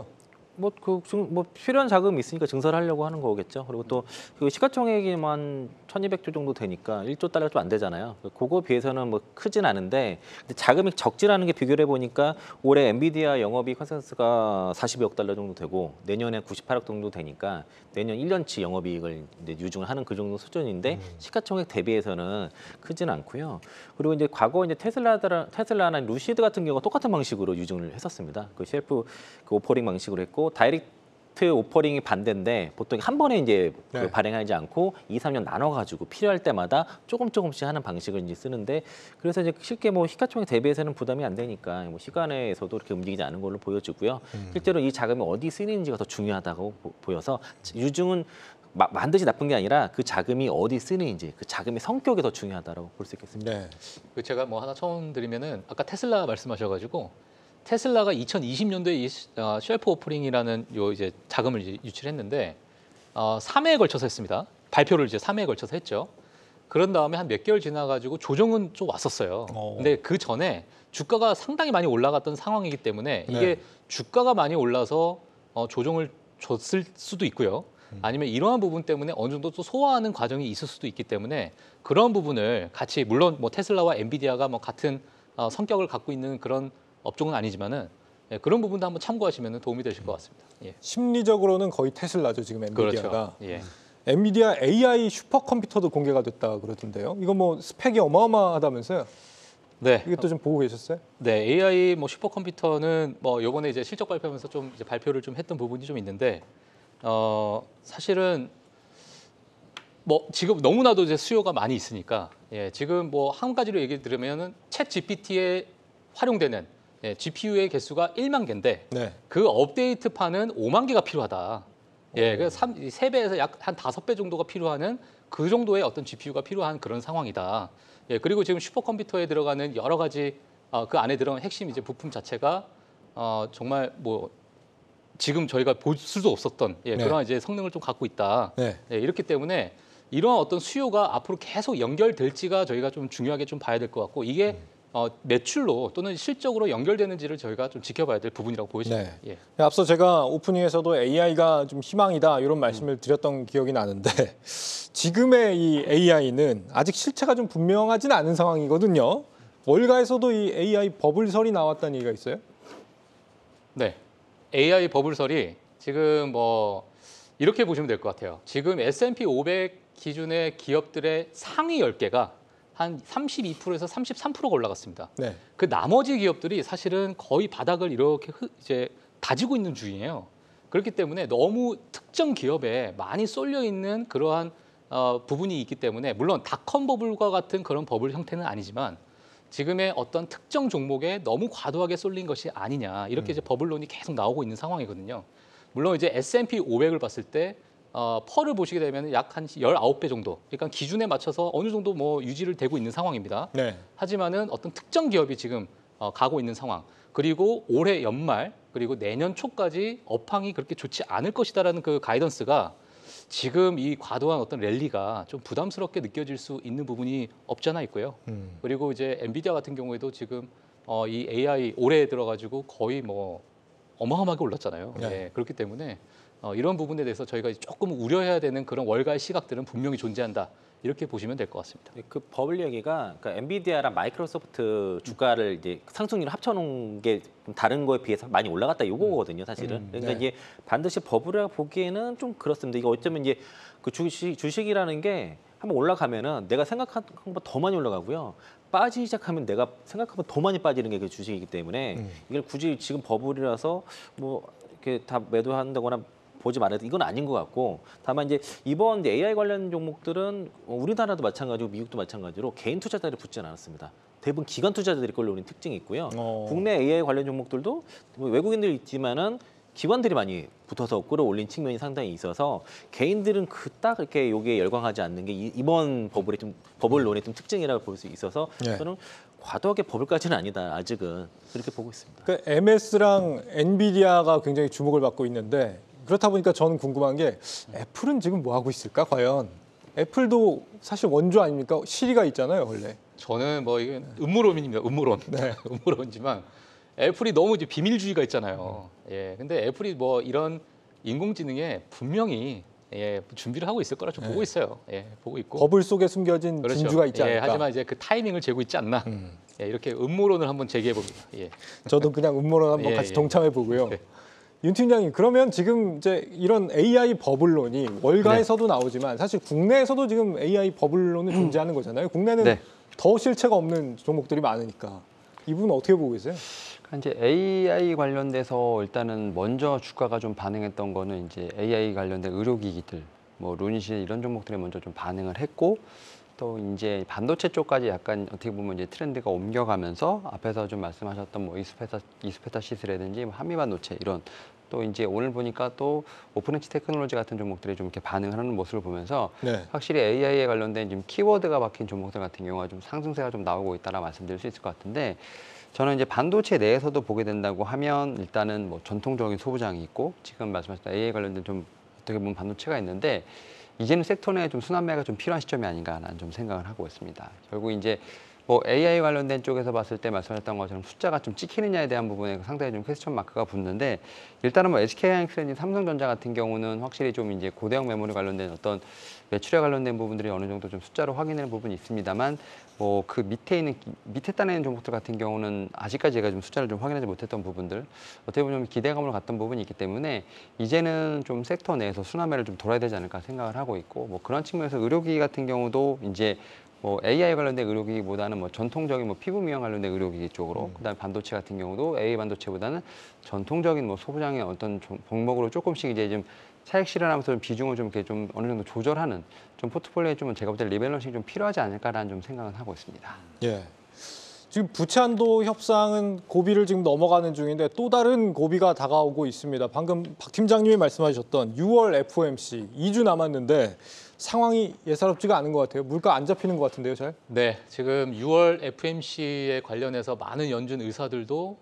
뭐 필요한 자금이 있으니까 증설을 하려고 하는 거겠죠. 그리고 또 그 시가총액이만 1,200조 정도 되니까 1조 달러가 좀 안 되잖아요. 그거 비해서는 뭐 크진 않은데 근데 자금이 적지라는 게 비교를 해보니까 올해 엔비디아 영업이익 컨센서스가 42억 달러 정도 되고 내년에 98억 정도 되니까 내년 1년치 영업이익을 이제 유증을 하는 그 정도 수준인데 시가총액 대비해서는 크진 않고요. 그리고 이제 과거 이제 테슬라나 루시드 같은 경우가 똑같은 방식으로 유증을 했었습니다. 그 쉘프 그 오퍼링 방식으로 했고 다이렉트 오퍼링이 반대인데 보통 한 번에 이제 네. 그 발행하지 않고 2, 3년 나눠가지고 필요할 때마다 조금씩 하는 방식을 이제 쓰는데 그래서 이제 쉽게 뭐 시가총액 대비해서는 부담이 안 되니까 뭐 시간에서도 이렇게 움직이지 않은 걸로 보여지고요. 실제로 이 자금이 어디 쓰이는지가 더 중요하다고 보여서 유증은 만드시 나쁜 게 아니라 그 자금이 어디 쓰는지 그 자금의 성격이 더 중요하다고 볼 수 있겠습니다. 네. 그 제가 뭐 하나 처음 드리면은 아까 테슬라 말씀하셔가지고 테슬라가 2020년도에 이 쉘프 오퍼링이라는 요 이제 자금을 이제 유출했는데 3회에 걸쳐서 했습니다. 발표를 이제 3회에 걸쳐서 했죠. 그런 다음에 한 몇 개월 지나가지고 조정은 좀 왔었어요. 근데 그 전에 주가가 상당히 많이 올라갔던 상황이기 때문에 이게 네. 주가가 많이 올라서 조정을 줬을 수도 있고요. 아니면 이러한 부분 때문에 어느 정도 또 소화하는 과정이 있을 수도 있기 때문에 그런 부분을 같이 물론 뭐 테슬라와 엔비디아가 뭐 같은 성격을 갖고 있는 그런 업종은 아니지만은 그런 부분도 한번 참고하시면 도움이 되실 것 같습니다. 예. 심리적으로는 거의 테슬라죠, 지금 엔비디아가. 그렇죠. 예. 엔비디아 AI 슈퍼컴퓨터도 공개가 됐다 그러던데요. 이거 뭐 스펙이 어마어마하다면서요? 네. 이것도 좀 보고 계셨어요? 네, AI 뭐 슈퍼컴퓨터는 뭐 요번에 이제 실적 발표하면서 좀 이제 발표를 좀 했던 부분이 좀 있는데 사실은 뭐 지금 너무나도 이제 수요가 많이 있으니까 지금 뭐 한 가지로 얘기 들으면은 챗 GPT에 활용되는 GPU의 개수가 1만 개인데 네. 그 업데이트판은 5만 개가 필요하다. 그래서 3배에서 약 한 5배 정도가 필요한 그 정도의 어떤 GPU가 필요한 그런 상황이다. 그리고 지금 슈퍼컴퓨터에 들어가는 여러 가지 그 안에 들어간 핵심 이제 부품 자체가 정말 뭐 지금 저희가 볼 수도 없었던 네. 그런 이제 성능을 좀 갖고 있다. 네. 이렇기 때문에 이러한 어떤 수요가 앞으로 계속 연결될지가 저희가 좀 중요하게 좀 봐야 될 것 같고 이게 매출로 또는 실적으로 연결되는지를 저희가 좀 지켜봐야 될 부분이라고 보여집니다. 네. 앞서 제가 오프닝에서도 AI가 좀 희망이다 이런 말씀을 드렸던 기억이 나는데 지금의 이 AI는 아직 실체가 좀 분명하진 않은 상황이거든요. 월가에서도 이 AI 버블설이 나왔다는 얘기가 있어요? 네, AI 버블설이 지금 뭐 이렇게 보시면 될 것 같아요. 지금 S&P 500 기준의 기업들의 상위 10개가 한 32%에서 33%가 올라갔습니다. 네. 그 나머지 기업들이 사실은 거의 바닥을 이렇게 이제 다지고 있는 중이에요. 그렇기 때문에 너무 특정 기업에 많이 쏠려 있는 그러한 부분이 있기 때문에 물론 닷컴 버블과 같은 그런 버블 형태는 아니지만 지금의 어떤 특정 종목에 너무 과도하게 쏠린 것이 아니냐 이렇게 이제 버블론이 계속 나오고 있는 상황이거든요. 물론 이제 S&P 500을 봤을 때 펄을 보시게 되면 약 한 19배 정도, 그러니까 기준에 맞춰서 어느 정도 뭐 유지를 되고 있는 상황입니다. 네. 하지만은 어떤 특정 기업이 지금 가고 있는 상황, 그리고 올해 연말 그리고 내년 초까지 업황이 그렇게 좋지 않을 것이다라는 그 가이던스가 지금 이 과도한 어떤 랠리가 좀 부담스럽게 느껴질 수 있는 부분이 없지 않아 있고요. 그리고 이제 엔비디아 같은 경우에도 지금 이 AI 올해 들어가지고 거의 뭐 어마어마하게 올랐잖아요. 네. 그렇기 때문에 이런 부분에 대해서 저희가 조금 우려해야 되는 그런 월가의 시각들은 분명히 존재한다. 이렇게 보시면 될 것 같습니다. 그 버블 얘기가 그러니까 엔비디아랑 마이크로소프트 주가를 이제 상승률을 합쳐놓은 게 좀 다른 거에 비해서 많이 올라갔다 이거거든요, 사실은. 그러니까 네. 이게 반드시 버블이라 보기에는 좀 그렇습니다. 이게 어쩌면 이제 그 주식이라는 게 한번 올라가면은 내가 생각한 것보다 더 많이 올라가고요. 빠지기 시작하면 내가 생각하면 더 많이 빠지는 게 그 주식이기 때문에 이걸 굳이 지금 버블이라서 뭐 이렇게 다 매도한다거나 보지 말아도 이건 아닌 것 같고 다만 이제 이번 AI 관련 종목들은 우리나라도 마찬가지고 미국도 마찬가지로 개인 투자자들이 붙지는 않았습니다. 대부분 기관 투자자들이 끌려오는 특징이 있고요. 국내 AI 관련 종목들도 외국인들 있지만은 기관들이 많이 붙어서 끌어올린 측면이 상당히 있어서 개인들은 딱 이렇게 여기에 열광하지 않는 게 이번 버블론의 좀 특징이라고 볼 수 있어서 네. 저는 과도하게 버블까지는 아니다 아직은 그렇게 보고 있습니다. 그 MS랑 엔비디아가 굉장히 주목을 받고 있는데 그렇다 보니까 저는 궁금한 게 애플은 지금 뭐 하고 있을까 과연? 애플도 사실 원조 아닙니까? 시리가 있잖아요 원래. 저는 뭐 이게 음모론입니다. 음모론. 네. 음모론이지만 애플이 너무 이제 비밀주의가 있잖아요. 예, 근데 애플이 뭐 이런 인공지능에 분명히 준비를 하고 있을 거라 좀 보고 있어요. 예, 보고 있고. 버블 속에 숨겨진 그렇죠. 진주가 있지 않을까. 하지만 이제 그 타이밍을 재고 있지 않나. 예, 이렇게 음모론을 한번 제기해 봅니다. 예. 저도 그냥 음모론 한번 같이 동참해 보고요. 네. 윤 팀장님, 그러면 지금 이제 이런 AI 버블론이 월가에서도 나오지만 사실 국내에서도 지금 AI 버블론은 존재하는 거잖아요. 국내는 네. 더 실체가 없는 종목들이 많으니까 이 부분 어떻게 보고 계세요? 이제 AI 관련돼서 일단은 먼저 주가가 좀 반응했던 거는 이제 AI 관련된 의료기기들, 뭐 루닛이 이런 종목들이 먼저 좀 반응을 했고, 또 이제 반도체 쪽까지 약간 어떻게 보면 이제 트렌드가 옮겨가면서 앞에서 좀 말씀하셨던 뭐 이스페타시스라든지 뭐 한미반도체 이런, 또 이제 오늘 보니까 또 오픈엣지 테크놀로지 같은 종목들이 좀 이렇게 반응하는 모습을 보면서 네. 확실히 AI에 관련된 지금 키워드가 박힌 종목들 같은 경우가 좀 상승세가 좀 나오고 있다라 말씀드릴 수 있을 것 같은데, 저는 이제 반도체 내에서도 보게 된다고 하면 일단은 뭐 전통적인 소부장이 있고, 지금 말씀하셨던 AI 관련된 좀 어떻게 보면 반도체가 있는데, 이제는 섹터 내에 좀 순환매가 좀 필요한 시점이 아닌가라는 좀 생각을 하고 있습니다. 결국 이제 뭐 AI 관련된 쪽에서 봤을 때 말씀하셨던 것처럼 숫자가 좀 찍히느냐에 대한 부분에 상당히 좀 퀘스천 마크가 붙는데, 일단은 뭐 SK하이닉스라든지 삼성전자 같은 경우는 확실히 좀 이제 고대형 메모리 관련된 어떤 매출에 관련된 부분들이 어느 정도 좀 숫자로 확인되는 부분이 있습니다만, 뭐 그 밑에 단에 있는 종목들 같은 경우는 아직까지 제가 좀 숫자를 좀 확인하지 못했던 부분들, 어떻게 보면 기대감을 갖던 부분이 있기 때문에 이제는 좀 섹터 내에서 순환매를 좀 돌아야 되지 않을까 생각을 하고 있고, 뭐 그런 측면에서 의료기기 같은 경우도 이제 뭐 AI 관련된 의료기기보다는 뭐 전통적인 뭐 피부 미용 관련된 의료기기 쪽으로, 그다음에 반도체 같은 경우도 AI 반도체보다는 전통적인 뭐 소부장의 어떤 종목으로 조금씩 이제 좀 차익 실현하면서 비중을 좀 이렇게 좀 어느 정도 조절하는 좀 포트폴리오에 좀 제가 볼 때 리밸런싱이 좀 필요하지 않을까라는 좀 생각은 하고 있습니다. 예. 지금 부채한도 협상은 고비를 지금 넘어가는 중인데 또 다른 고비가 다가오고 있습니다. 방금 박 팀장님이 말씀하셨던 6월 FOMC 2주 남았는데 상황이 예사롭지가 않은 것 같아요. 물가 안 잡히는 것 같은데요, 잘? 네, 지금 6월 FMC에 관련해서 많은 연준 의사들도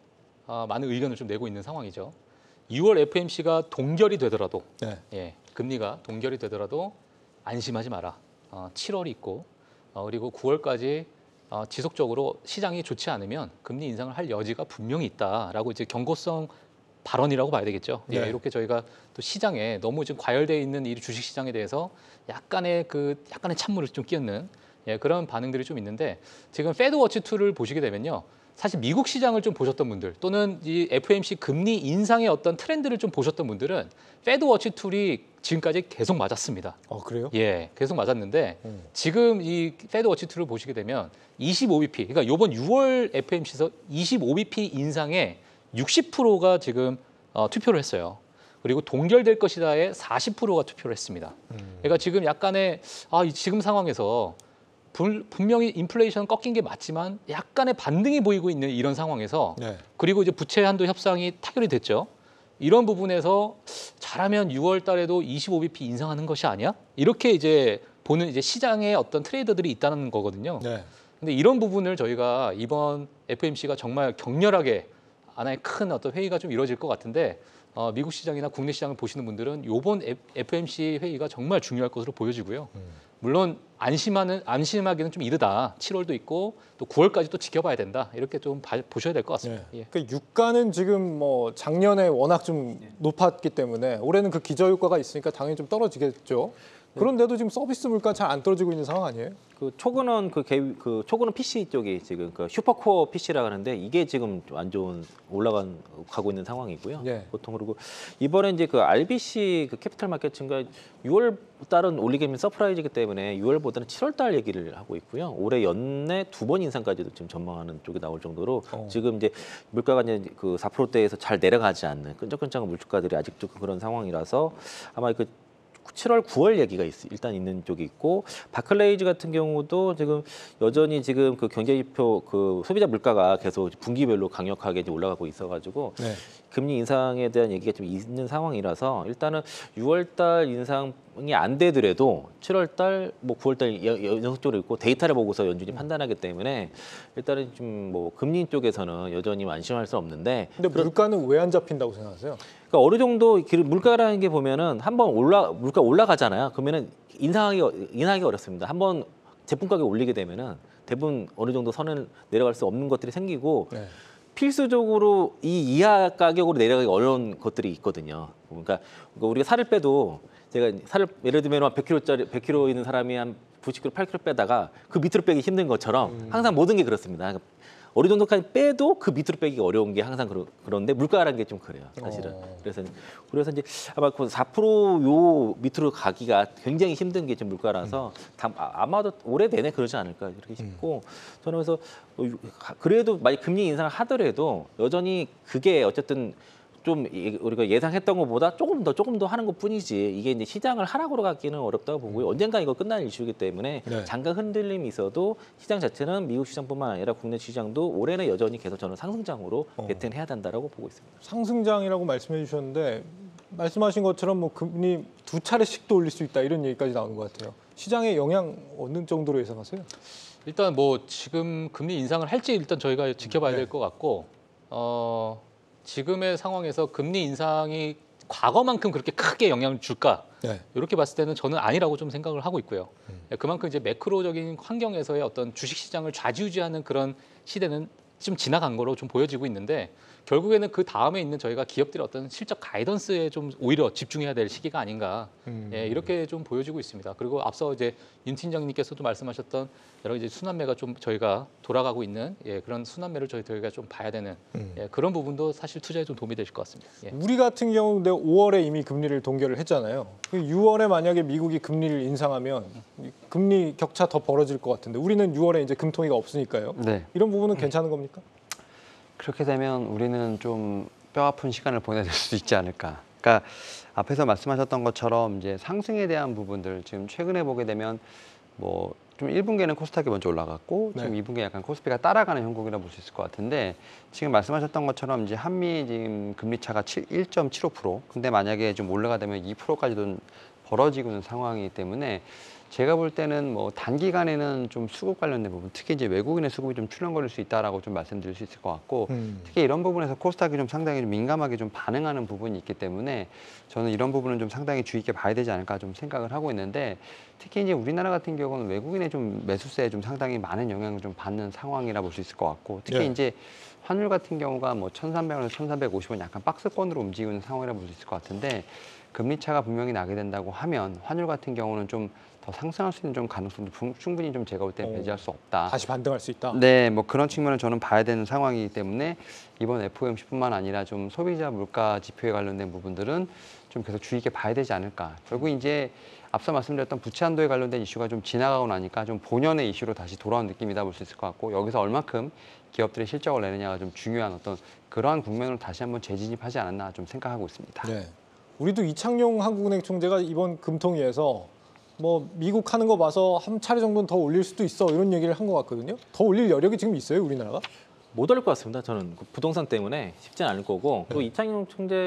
많은 의견을 좀 내고 있는 상황이죠. 6월 FMC가 동결이 되더라도, 네. 예, 금리가 동결이 되더라도 안심하지 마라. 7월이 있고, 그리고 9월까지 지속적으로 시장이 좋지 않으면 금리 인상을 할 여지가 분명히 있다라고 이제 경고성 발언이라고 봐야 되겠죠. 네. 예, 이렇게 저희가 또 시장에 너무 지금 과열되어 있는 이 주식 시장에 대해서 약간의 찬물을 좀 끼얹는 그런 반응들이 좀 있는데, 지금 페드워치 2를 보시게 되면요. 사실 미국 시장을 좀 보셨던 분들 또는 이 FOMC 금리 인상의 어떤 트렌드를 좀 보셨던 분들은 페드워치 2이 지금까지 계속 맞았습니다. 그래요? 예, 계속 맞았는데 지금 이 페드워치 2를 보시게 되면 25bp, 그러니까 이번 6월 FOMC에서 25bp 인상에 60%가 지금 투표를 했어요. 그리고 동결될 것이다에 40%가 투표를 했습니다. 그러니까 지금 약간의 지금 상황에서 분명히 인플레이션 꺾인 게 맞지만 약간의 반등이 보이고 있는 이런 상황에서, 네. 그리고 이제 부채 한도 협상이 타결이 됐죠. 이런 부분에서 잘하면 6월 달에도 25bp 인상하는 것이 아니야? 이렇게 이제 보는 이제 시장의 어떤 트레이더들이 있다는 거거든요. 네. 근데 이런 부분을 저희가 이번 FOMC가 정말 격렬하게 하나의 큰 어떤 회의가 좀 이루어질 것 같은데, 미국 시장이나 국내 시장을 보시는 분들은 이번 FOMC 회의가 정말 중요할 것으로 보여지고요. 물론 안심하기는 좀 이르다. 7월도 있고 또 9월까지 또 지켜봐야 된다. 이렇게 좀 보셔야 될 것 같습니다. 네. 예. 그러니까 유가는 지금 뭐 작년에 워낙 좀 높았기 때문에 올해는 그 기저 효과가 있으니까 당연히 좀 떨어지겠죠. 그런데도 지금 서비스 물가 잘 안 떨어지고 있는 상황 아니에요? 그 초근원 초근원 PC 쪽이 지금 그 슈퍼코어 PC라고 하는데 이게 지금 안 좋은 가고 있는 상황이고요. 네. 보통 그리고 이번에 이제 그 RBC 그 캐피탈 마켓 증가 6월 달은 올리게 서프라이즈이기 때문에 6월보다는 7월 달 얘기를 하고 있고요. 올해 연내 2번 인상까지도 지금 전망하는 쪽이 나올 정도로 지금 이제 물가가 이제 그 4%대에서 잘 내려가지 않는 끈적끈적한 물가들이 아직도 그런 상황이라서 아마 그 7월, 9월 얘기가 일단 있는 쪽이 있고, 바클레이즈 같은 경우도 지금 여전히 지금 그 경제지표 그 소비자 물가가 계속 분기별로 강력하게 이제 올라가고 있어가지고 네. 금리 인상에 대한 얘기가 좀 있는 상황이라서 일단은 6월달 인상이 안 되더라도 7월달, 뭐 9월달 연속적으로 있고 데이터를 보고서 연준이 판단하기 때문에 일단은 좀 뭐 금리 쪽에서는 여전히 안심할 수 없는데. 근데 물가는 왜 안 잡힌다고 생각하세요? 그러니까 어느 정도 물가라는 게 보면은 한번 물가 올라가잖아요. 그러면은 인상하기 어렵습니다. 한번 제품 가격 올리게 되면은 대부분 어느 정도 선을 내려갈 수 없는 것들이 생기고. 네. 필수적으로 이 이하 가격으로 내려가기 어려운 것들이 있거든요. 그러니까 우리가 살을 빼도 제가 살을 예를 들면 한 100kg 있는 사람이 한 90kg, 8kg 빼다가 그 밑으로 빼기 힘든 것처럼 항상 모든 게 그렇습니다. 그러니까 어느 정도까지 빼도 그 밑으로 빼기가 어려운 게 항상 그런데 물가라는 게 좀 그래요, 사실은. 그래서 이제 아마 그 4% 요 밑으로 가기가 굉장히 힘든 게 좀 물가라서 아마도 올해 내내 그러지 않을까 이렇게 싶고 저는 그래서 그래도 만약 금리 인상을 하더라도 여전히 그게 어쨌든 좀 우리가 예상했던 것보다 조금 더 하는 것뿐이지 이게 이제 시장을 하락으로 가기는 어렵다고 보고요. 언젠가 이거 끝날 이슈이기 때문에 네. 잠깐 흔들림이 있어도 시장 자체는 미국 시장뿐만 아니라 국내 시장도 올해는 여전히 계속 저는 상승장으로 배팅해야 된다라고 보고 있습니다. 상승장이라고 말씀해 주셨는데 말씀하신 것처럼 뭐 금리 2차례씩도 올릴 수 있다 이런 얘기까지 나오는 것 같아요. 시장에 영향 어느 정도로 예상하세요? 일단 뭐 지금 금리 인상을 할지 일단 저희가 지켜봐야 될 것 같고 지금의 상황에서 금리 인상이 과거만큼 그렇게 크게 영향을 줄까? 네. 이렇게 봤을 때는 저는 아니라고 좀 생각을 하고 있고요. 그만큼 이제 매크로적인 환경에서의 어떤 주식시장을 좌지우지하는 그런 시대는 좀 지나간 거로 좀 보여지고 있는데 결국에는 그 다음에 있는 저희가 기업들의 어떤 실적 가이던스에 좀 오히려 집중해야 될 시기가 아닌가 이렇게 좀 보여지고 있습니다. 그리고 앞서 이제 임 팀장님께서도 말씀하셨던 여러 이제 순환매가 좀 저희가 돌아가고 있는 그런 순환매를 저희가 좀 봐야 되는 그런 부분도 사실 투자에 좀 도움이 되실 것 같습니다. 우리 같은 경우는 5월에 이미 금리를 동결을 했잖아요. 6월에 만약에 미국이 금리를 인상하면 금리 격차 더 벌어질 것 같은데 우리는 6월에 이제 금통위가 없으니까요. 네. 이런 부분은 괜찮은 겁니까? 그렇게 되면 우리는 좀 뼈아픈 시간을 보내야 될 수도 있지 않을까. 그러니까 앞에서 말씀하셨던 것처럼 이제 상승에 대한 부분들 지금 최근에 보게 되면 뭐 좀 1분기에는 코스닥이 먼저 올라갔고 지금 2분기에 약간 코스피가 따라가는 형국이라 볼 수 있을 것 같은데 지금 말씀하셨던 것처럼 이제 한미 지금 금리 차가 1.75%. 근데 만약에 좀 올라가 되면 2%까지도 벌어지고 있는 상황이기 때문에 제가 볼 때는 뭐 단기간에는 좀 수급 관련된 부분, 특히 이제 외국인의 수급이 좀 출렁거릴 수 있다라고 좀 말씀드릴 수 있을 것 같고, 특히 이런 부분에서 코스닥이 좀 상당히 좀 민감하게 좀 반응하는 부분이 있기 때문에 저는 이런 부분은 좀 상당히 주의 있게 봐야 되지 않을까 좀 생각을 하고 있는데, 특히 이제 우리나라 같은 경우는 외국인의 좀 매수세에 좀 상당히 많은 영향을 좀 받는 상황이라 볼 수 있을 것 같고, 특히 이제 환율 같은 경우가 뭐 1,300원에서 1,450원 약간 박스권으로 움직이고 있는 상황이라 볼 수 있을 것 같은데, 금리 차가 분명히 나게 된다고 하면 환율 같은 경우는 좀 더 상승할 수 있는 좀 가능성도 충분히 좀 제가 볼 때 배제할 수 없다. 다시 반등할 수 있다. 네, 뭐 그런 측면을 저는 봐야 되는 상황이기 때문에 이번 FOMC뿐만 아니라 좀 소비자 물가 지표에 관련된 부분들은 좀 계속 주의 있게 봐야 되지 않을까. 결국 이제 앞서 말씀드렸던 부채 한도에 관련된 이슈가 좀 지나가고 나니까 좀 본연의 이슈로 다시 돌아온 느낌이다 볼 수 있을 것 같고, 여기서 얼만큼 기업들의 실적을 내느냐가 좀 중요한 어떤 그러한 국면으로 다시 한번 재진입하지 않았나 좀 생각하고 있습니다. 네. 우리도 이창용 한국은행 총재가 이번 금통위에서 뭐 미국 하는 거 봐서 한 차례 정도는 더 올릴 수도 있어 이런 얘기를 한 것 같거든요. 더 올릴 여력이 지금 있어요, 우리나라가? 못 올릴 것 같습니다. 저는 그 부동산 때문에 쉽지는 않을 거고, 또 이창용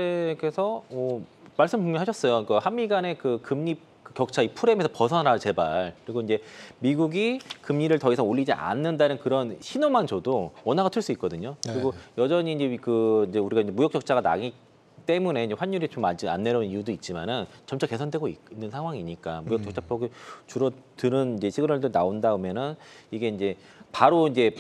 총재께서 말씀 분명히 하셨어요. 그 한미 간의 그 금리 격차 이 프레임에서 벗어나 제발. 그리고 이제 미국이 금리를 더 이상 올리지 않는다는 그런 신호만 줘도 원화가 틀 수 있거든요. 그리고 여전히 이제 이제 우리가 이제 무역 적자가 나기 때문에 이제 환율이 좀 아직 안 내려오는 이유도 있지만은 점차 개선되고 있는 상황이니까 무역 적자폭이 줄어드는 이제 시그널도 나온 다음에는 이게 이제 바로 이제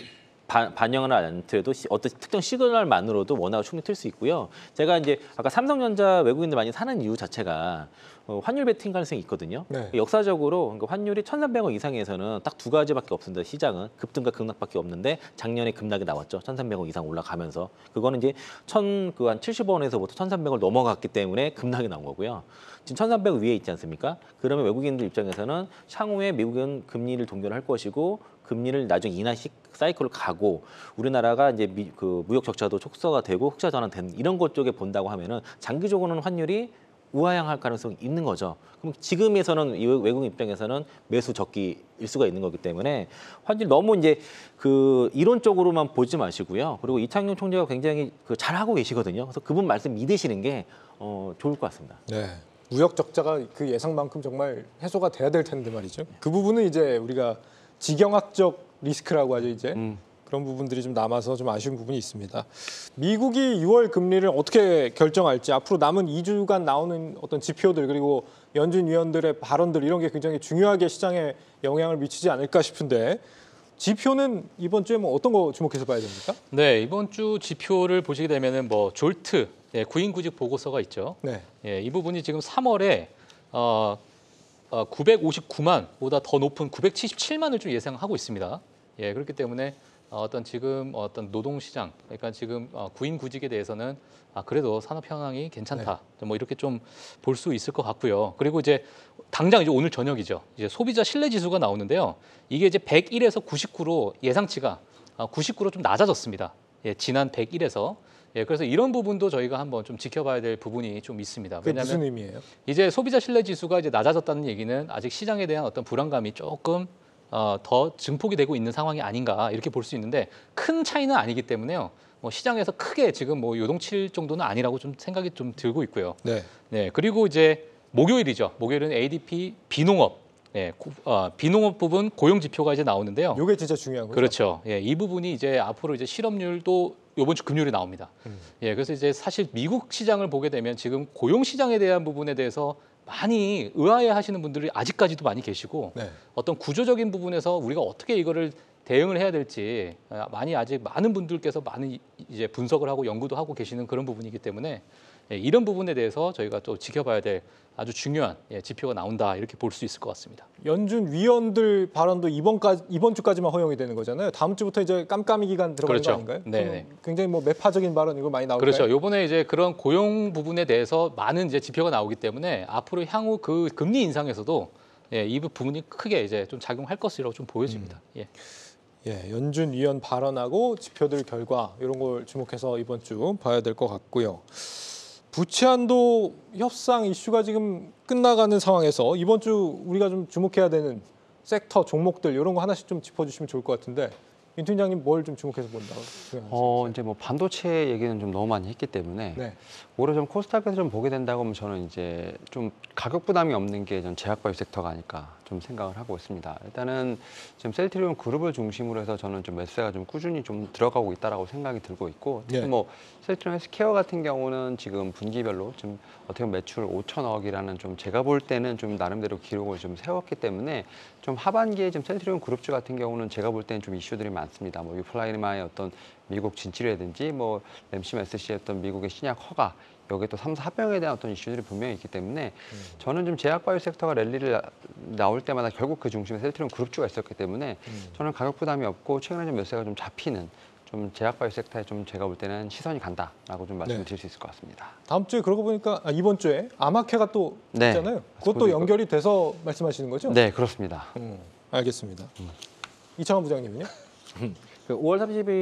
반영은 않더라도 어떤 특정 시그널만으로도 원화가 충분히 틀 수 있고요. 제가 이제 아까 삼성전자 외국인들 많이 사는 이유 자체가 환율 베팅 가능성이 있거든요. 역사적으로 그러니까 환율이 1,300원 이상에서는 딱 두 가지밖에 없습니다. 시장은 급등과 급락밖에 없는데 작년에 급락이 나왔죠. 1,300원 이상 올라가면서 그거는 이제 한 70원에서부터 1,300을 넘어갔기 때문에 급락이 나온 거고요. 지금 1,300 위에 있지 않습니까? 그러면 외국인들 입장에서는 향후에 미국은 금리를 동결할 것이고 금리를 나중에 인하 사이클로 가고 우리나라가 이제 그 무역 적자도 촉소가 되고 흑자 전환되는 이런 것 쪽에 본다고 하면은 장기적으로는 환율이 우하향할 가능성이 있는 거죠. 그럼 지금에서는 외국인 입장에서는 매수 적기일 수가 있는 거기 때문에 환율 너무 이제 그 이론적으로만 보지 마시고요. 그리고 이창용 총재가 굉장히 잘하고 계시거든요. 그래서 그분 말씀 믿으시는 게 좋을 것 같습니다. 네. 무역 적자가 그 예상만큼 정말 해소가 돼야 될 텐데 말이죠. 그 부분은 이제 우리가 지경학적 리스크라고 하죠, 이제. 그런 부분들이 좀 남아서 좀 아쉬운 부분이 있습니다. 미국이 6월 금리를 어떻게 결정할지 앞으로 남은 2주간 나오는 어떤 지표들 그리고 연준 위원들의 발언들 이런 게 굉장히 중요하게 시장에 영향을 미치지 않을까 싶은데 지표는 이번 주에 뭐 어떤 거 주목해서 봐야 됩니까? 네, 이번 주 지표를 보시게 되면은 뭐 졸트 구인구직 보고서가 있죠. 네. 이 부분이 지금 3월에 959만보다 더 높은 977만을 좀 예상하고 있습니다. 그렇기 때문에 지금 노동시장, 그러니까 지금 구인구직에 대해서는 그래도 산업 현황이 괜찮다. 뭐 이렇게 좀 볼 수 있을 것 같고요. 그리고 이제 당장 이제 오늘 저녁이죠. 이제 소비자 신뢰 지수가 나오는데요. 이게 이제 101에서 99로 예상치가 99로 좀 낮아졌습니다. 지난 101에서. 그래서 이런 부분도 저희가 한번 좀 지켜봐야 될 부분이 좀 있습니다. 그게 왜냐하면 무슨 의미예요? 이제 소비자 신뢰 지수가 이제 낮아졌다는 얘기는 아직 시장에 대한 어떤 불안감이 조금 더 증폭이 되고 있는 상황이 아닌가 이렇게 볼 수 있는데 큰 차이는 아니기 때문에요. 뭐 시장에서 크게 지금 뭐 요동칠 정도는 아니라고 좀 생각이 좀 들고 있고요. 네. 그리고 이제 목요일이죠. 목요일은 ADP 비농업, 비농업 부분 고용 지표가 이제 나오는데요. 이게 진짜 중요한 거죠. 그렇죠. 이 부분이 이제 앞으로 이제 실업률도 이번 주 금요일에 나옵니다. 그래서 이제 사실 미국 시장을 보게 되면 지금 고용 시장에 대한 부분에 대해서 많이 의아해하시는 분들이 아직까지도 많이 계시고 네. 어떤 구조적인 부분에서 우리가 어떻게 이거를 대응을 해야 될지 아직 많은 분들께서 많은 이제 분석을 하고 연구도 하고 계시는 그런 부분이기 때문에 이런 부분에 대해서 저희가 또 지켜봐야 될 아주 중요한 지표가 나온다 이렇게 볼 수 있을 것 같습니다. 연준 위원들 발언도 이번 주까지만 허용이 되는 거잖아요. 다음 주부터 이제 깜깜이 기간 들어가는 그렇죠. 거 아닌가요? 네. 굉장히 뭐 매파적인 발언 이거 많이 나올까요? 그렇죠. 이번에 이제 그런 고용 부분에 대해서 많은 이제 지표가 나오기 때문에 앞으로 향후 그 금리 인상에서도 이 부분이 크게 이제 좀 작용할 것이라고 좀 보여집니다. 연준 위원 발언하고 지표들 결과 이런 걸 주목해서 이번 주 봐야 될 것 같고요. 부채 한도 협상 이슈가 지금 끝나가는 상황에서 이번 주 우리가 좀 주목해야 되는 섹터 종목들 이런 거 하나씩 좀 짚어주시면 좋을 것 같은데 임 팀장님 뭘 좀 주목해서 본다고 생각하세요? 이제 뭐 반도체 얘기는 좀 너무 많이 했기 때문에 올해 좀 코스닥에서 좀 보게 된다고 하면 저는 이제 좀 가격 부담이 없는 게 전 제약바이오 섹터가 아닐까 좀 생각을 하고 있습니다. 일단은 지금 셀트리온 그룹을 중심으로 해서 저는 좀 매수세가 좀 꾸준히 좀 들어가고 있다라고 생각이 들고 있고 특히 뭐 셀트리온 헬스케어 같은 경우는 지금 분기별로 좀 어떻게 보면 매출 5천억이라는 좀 제가 볼 때는 좀 나름대로 기록을 좀 세웠기 때문에 좀 하반기에 좀 셀트리온 그룹주 같은 경우는 제가 볼 때는 좀 이슈들이 많습니다. 뭐 유플라이마의 어떤 미국 진출이라든지 뭐 램시 SC의 어떤 미국의 신약 허가 여기에 또 3사 합병에 대한 어떤 이슈들이 분명히 있기 때문에 저는 좀 제약바이오 섹터가 랠리를 나올 때마다 결국 그 중심에 셀트리온 그룹주가 있었기 때문에 저는 가격 부담이 없고 최근에 좀 매수세가 좀 잡히는 좀 제약바이오 섹터에 좀 제가 볼 때는 시선이 간다라고 좀 말씀을 드릴 수 있을 것 같습니다. 다음 주에 그러고 보니까 이번 주에 아마케가 또 있잖아요. 그것도 연결이 돼서 말씀하시는 거죠? 네, 그렇습니다. 알겠습니다. 이창환 부장님은요? 그 5월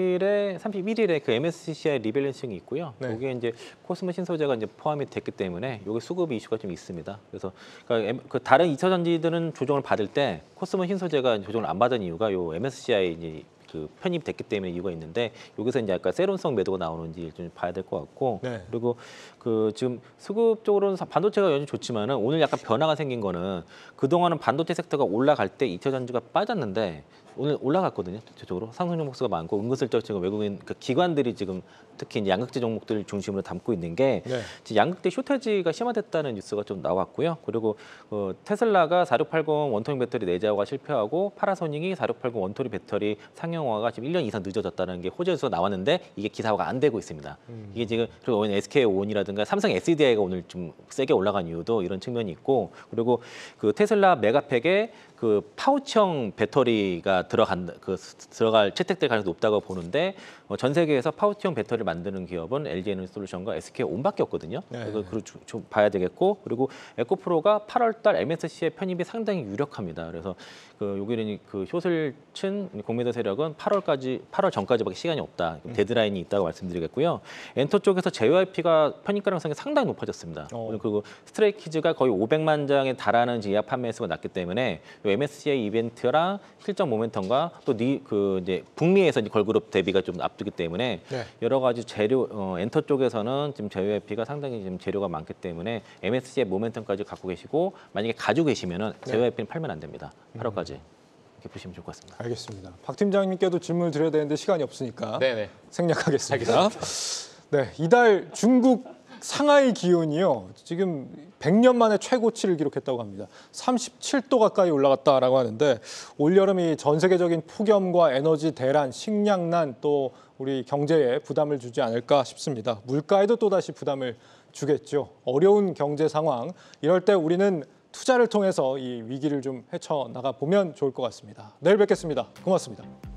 31일에 그 MSCI 리밸런싱이 있고요. 이게 이제 코스모 신소재가 이제 포함이 됐기 때문에 이게 수급 이슈가 좀 있습니다. 그래서 그러니까 그 다른 2차 전지들은 조정을 받을 때 코스모 신소재가 조정을 안 받은 이유가 요 MSCI 이제 그 편입이 됐기 때문에 이유가 있는데 여기서 이제 약간 세론성 매도가 나오는지 좀 봐야 될 것 같고 그리고 그 지금 수급 쪽으로는 반도체가 여전히 좋지만은 오늘 약간 변화가 생긴 거는 그동안은 반도체 섹터가 올라갈 때 2차 전지가 빠졌는데 오늘 올라갔거든요. 전체적으로 상승 종목수가 많고 은근슬쩍 지금 외국인 그 기관들이 지금 특히 이제 양극재 종목들을 중심으로 담고 있는 게 지금 양극재 쇼테지가 심화됐다는 뉴스가 좀 나왔고요. 그리고 테슬라가 4680 원통형 배터리 내재화가 실패하고 파라소닉이 4680 원통형 배터리 상용화가 지금 1년 이상 늦어졌다는 게 호재 뉴스가 나왔는데 이게 기사화가 안 되고 있습니다. 이게 지금 그리고 SK온이라든가 삼성 SDI가 오늘 좀 세게 올라간 이유도 이런 측면이 있고 그리고 그 테슬라 메가팩에 그 파우치형 배터리가 들어갈 채택될 가능성이 높다고 보는데 전 세계에서 파우치형 배터리를 만드는 기업은 LG 에너지솔루션과 SK온밖에 없거든요. 그래서 좀 봐야 되겠고 그리고 에코프로가 8월달 MSCI 편입이 상당히 유력합니다. 그래서 여기는 그 숏을 친 공매도 세력은 8월 전까지밖에 시간이 없다. 데드라인이 있다고 말씀드리겠고요. 엔터 쪽에서 JYP가 편입 가능성이 상당히 높아졌습니다. 그리고 스트레이키즈가 거의 500만 장에 달하는 예약 판매 수가 났기 때문에 MSCI 이벤트랑 실적 모멘텀과 또 이제 북미에서 이제 걸그룹 대비가 좀 앞두기 때문에 여러 가지 재료 엔터 쪽에서는 지금 JYP가 상당히 지금 재료가 많기 때문에 MSCI 모멘텀까지 갖고 계시고 만약에 가지고 계시면은 JYP는 팔면 안 됩니다. 8월까지. 이렇게 보시면 좋을 것 같습니다. 알겠습니다. 박 팀장님께도 질문을 드려야 되는데 시간이 없으니까 생략하겠습니다. 이달 중국 상하이 기온이요. 지금 100년 만에 최고치를 기록했다고 합니다. 37도 가까이 올라갔다라고 하는데 올여름이 전 세계적인 폭염과 에너지 대란, 식량난 또 우리 경제에 부담을 주지 않을까 싶습니다. 물가에도 또다시 부담을 주겠죠. 어려운 경제 상황. 이럴 때 우리는 투자를 통해서 이 위기를 좀 헤쳐나가 보면 좋을 것 같습니다. 내일 뵙겠습니다. 고맙습니다.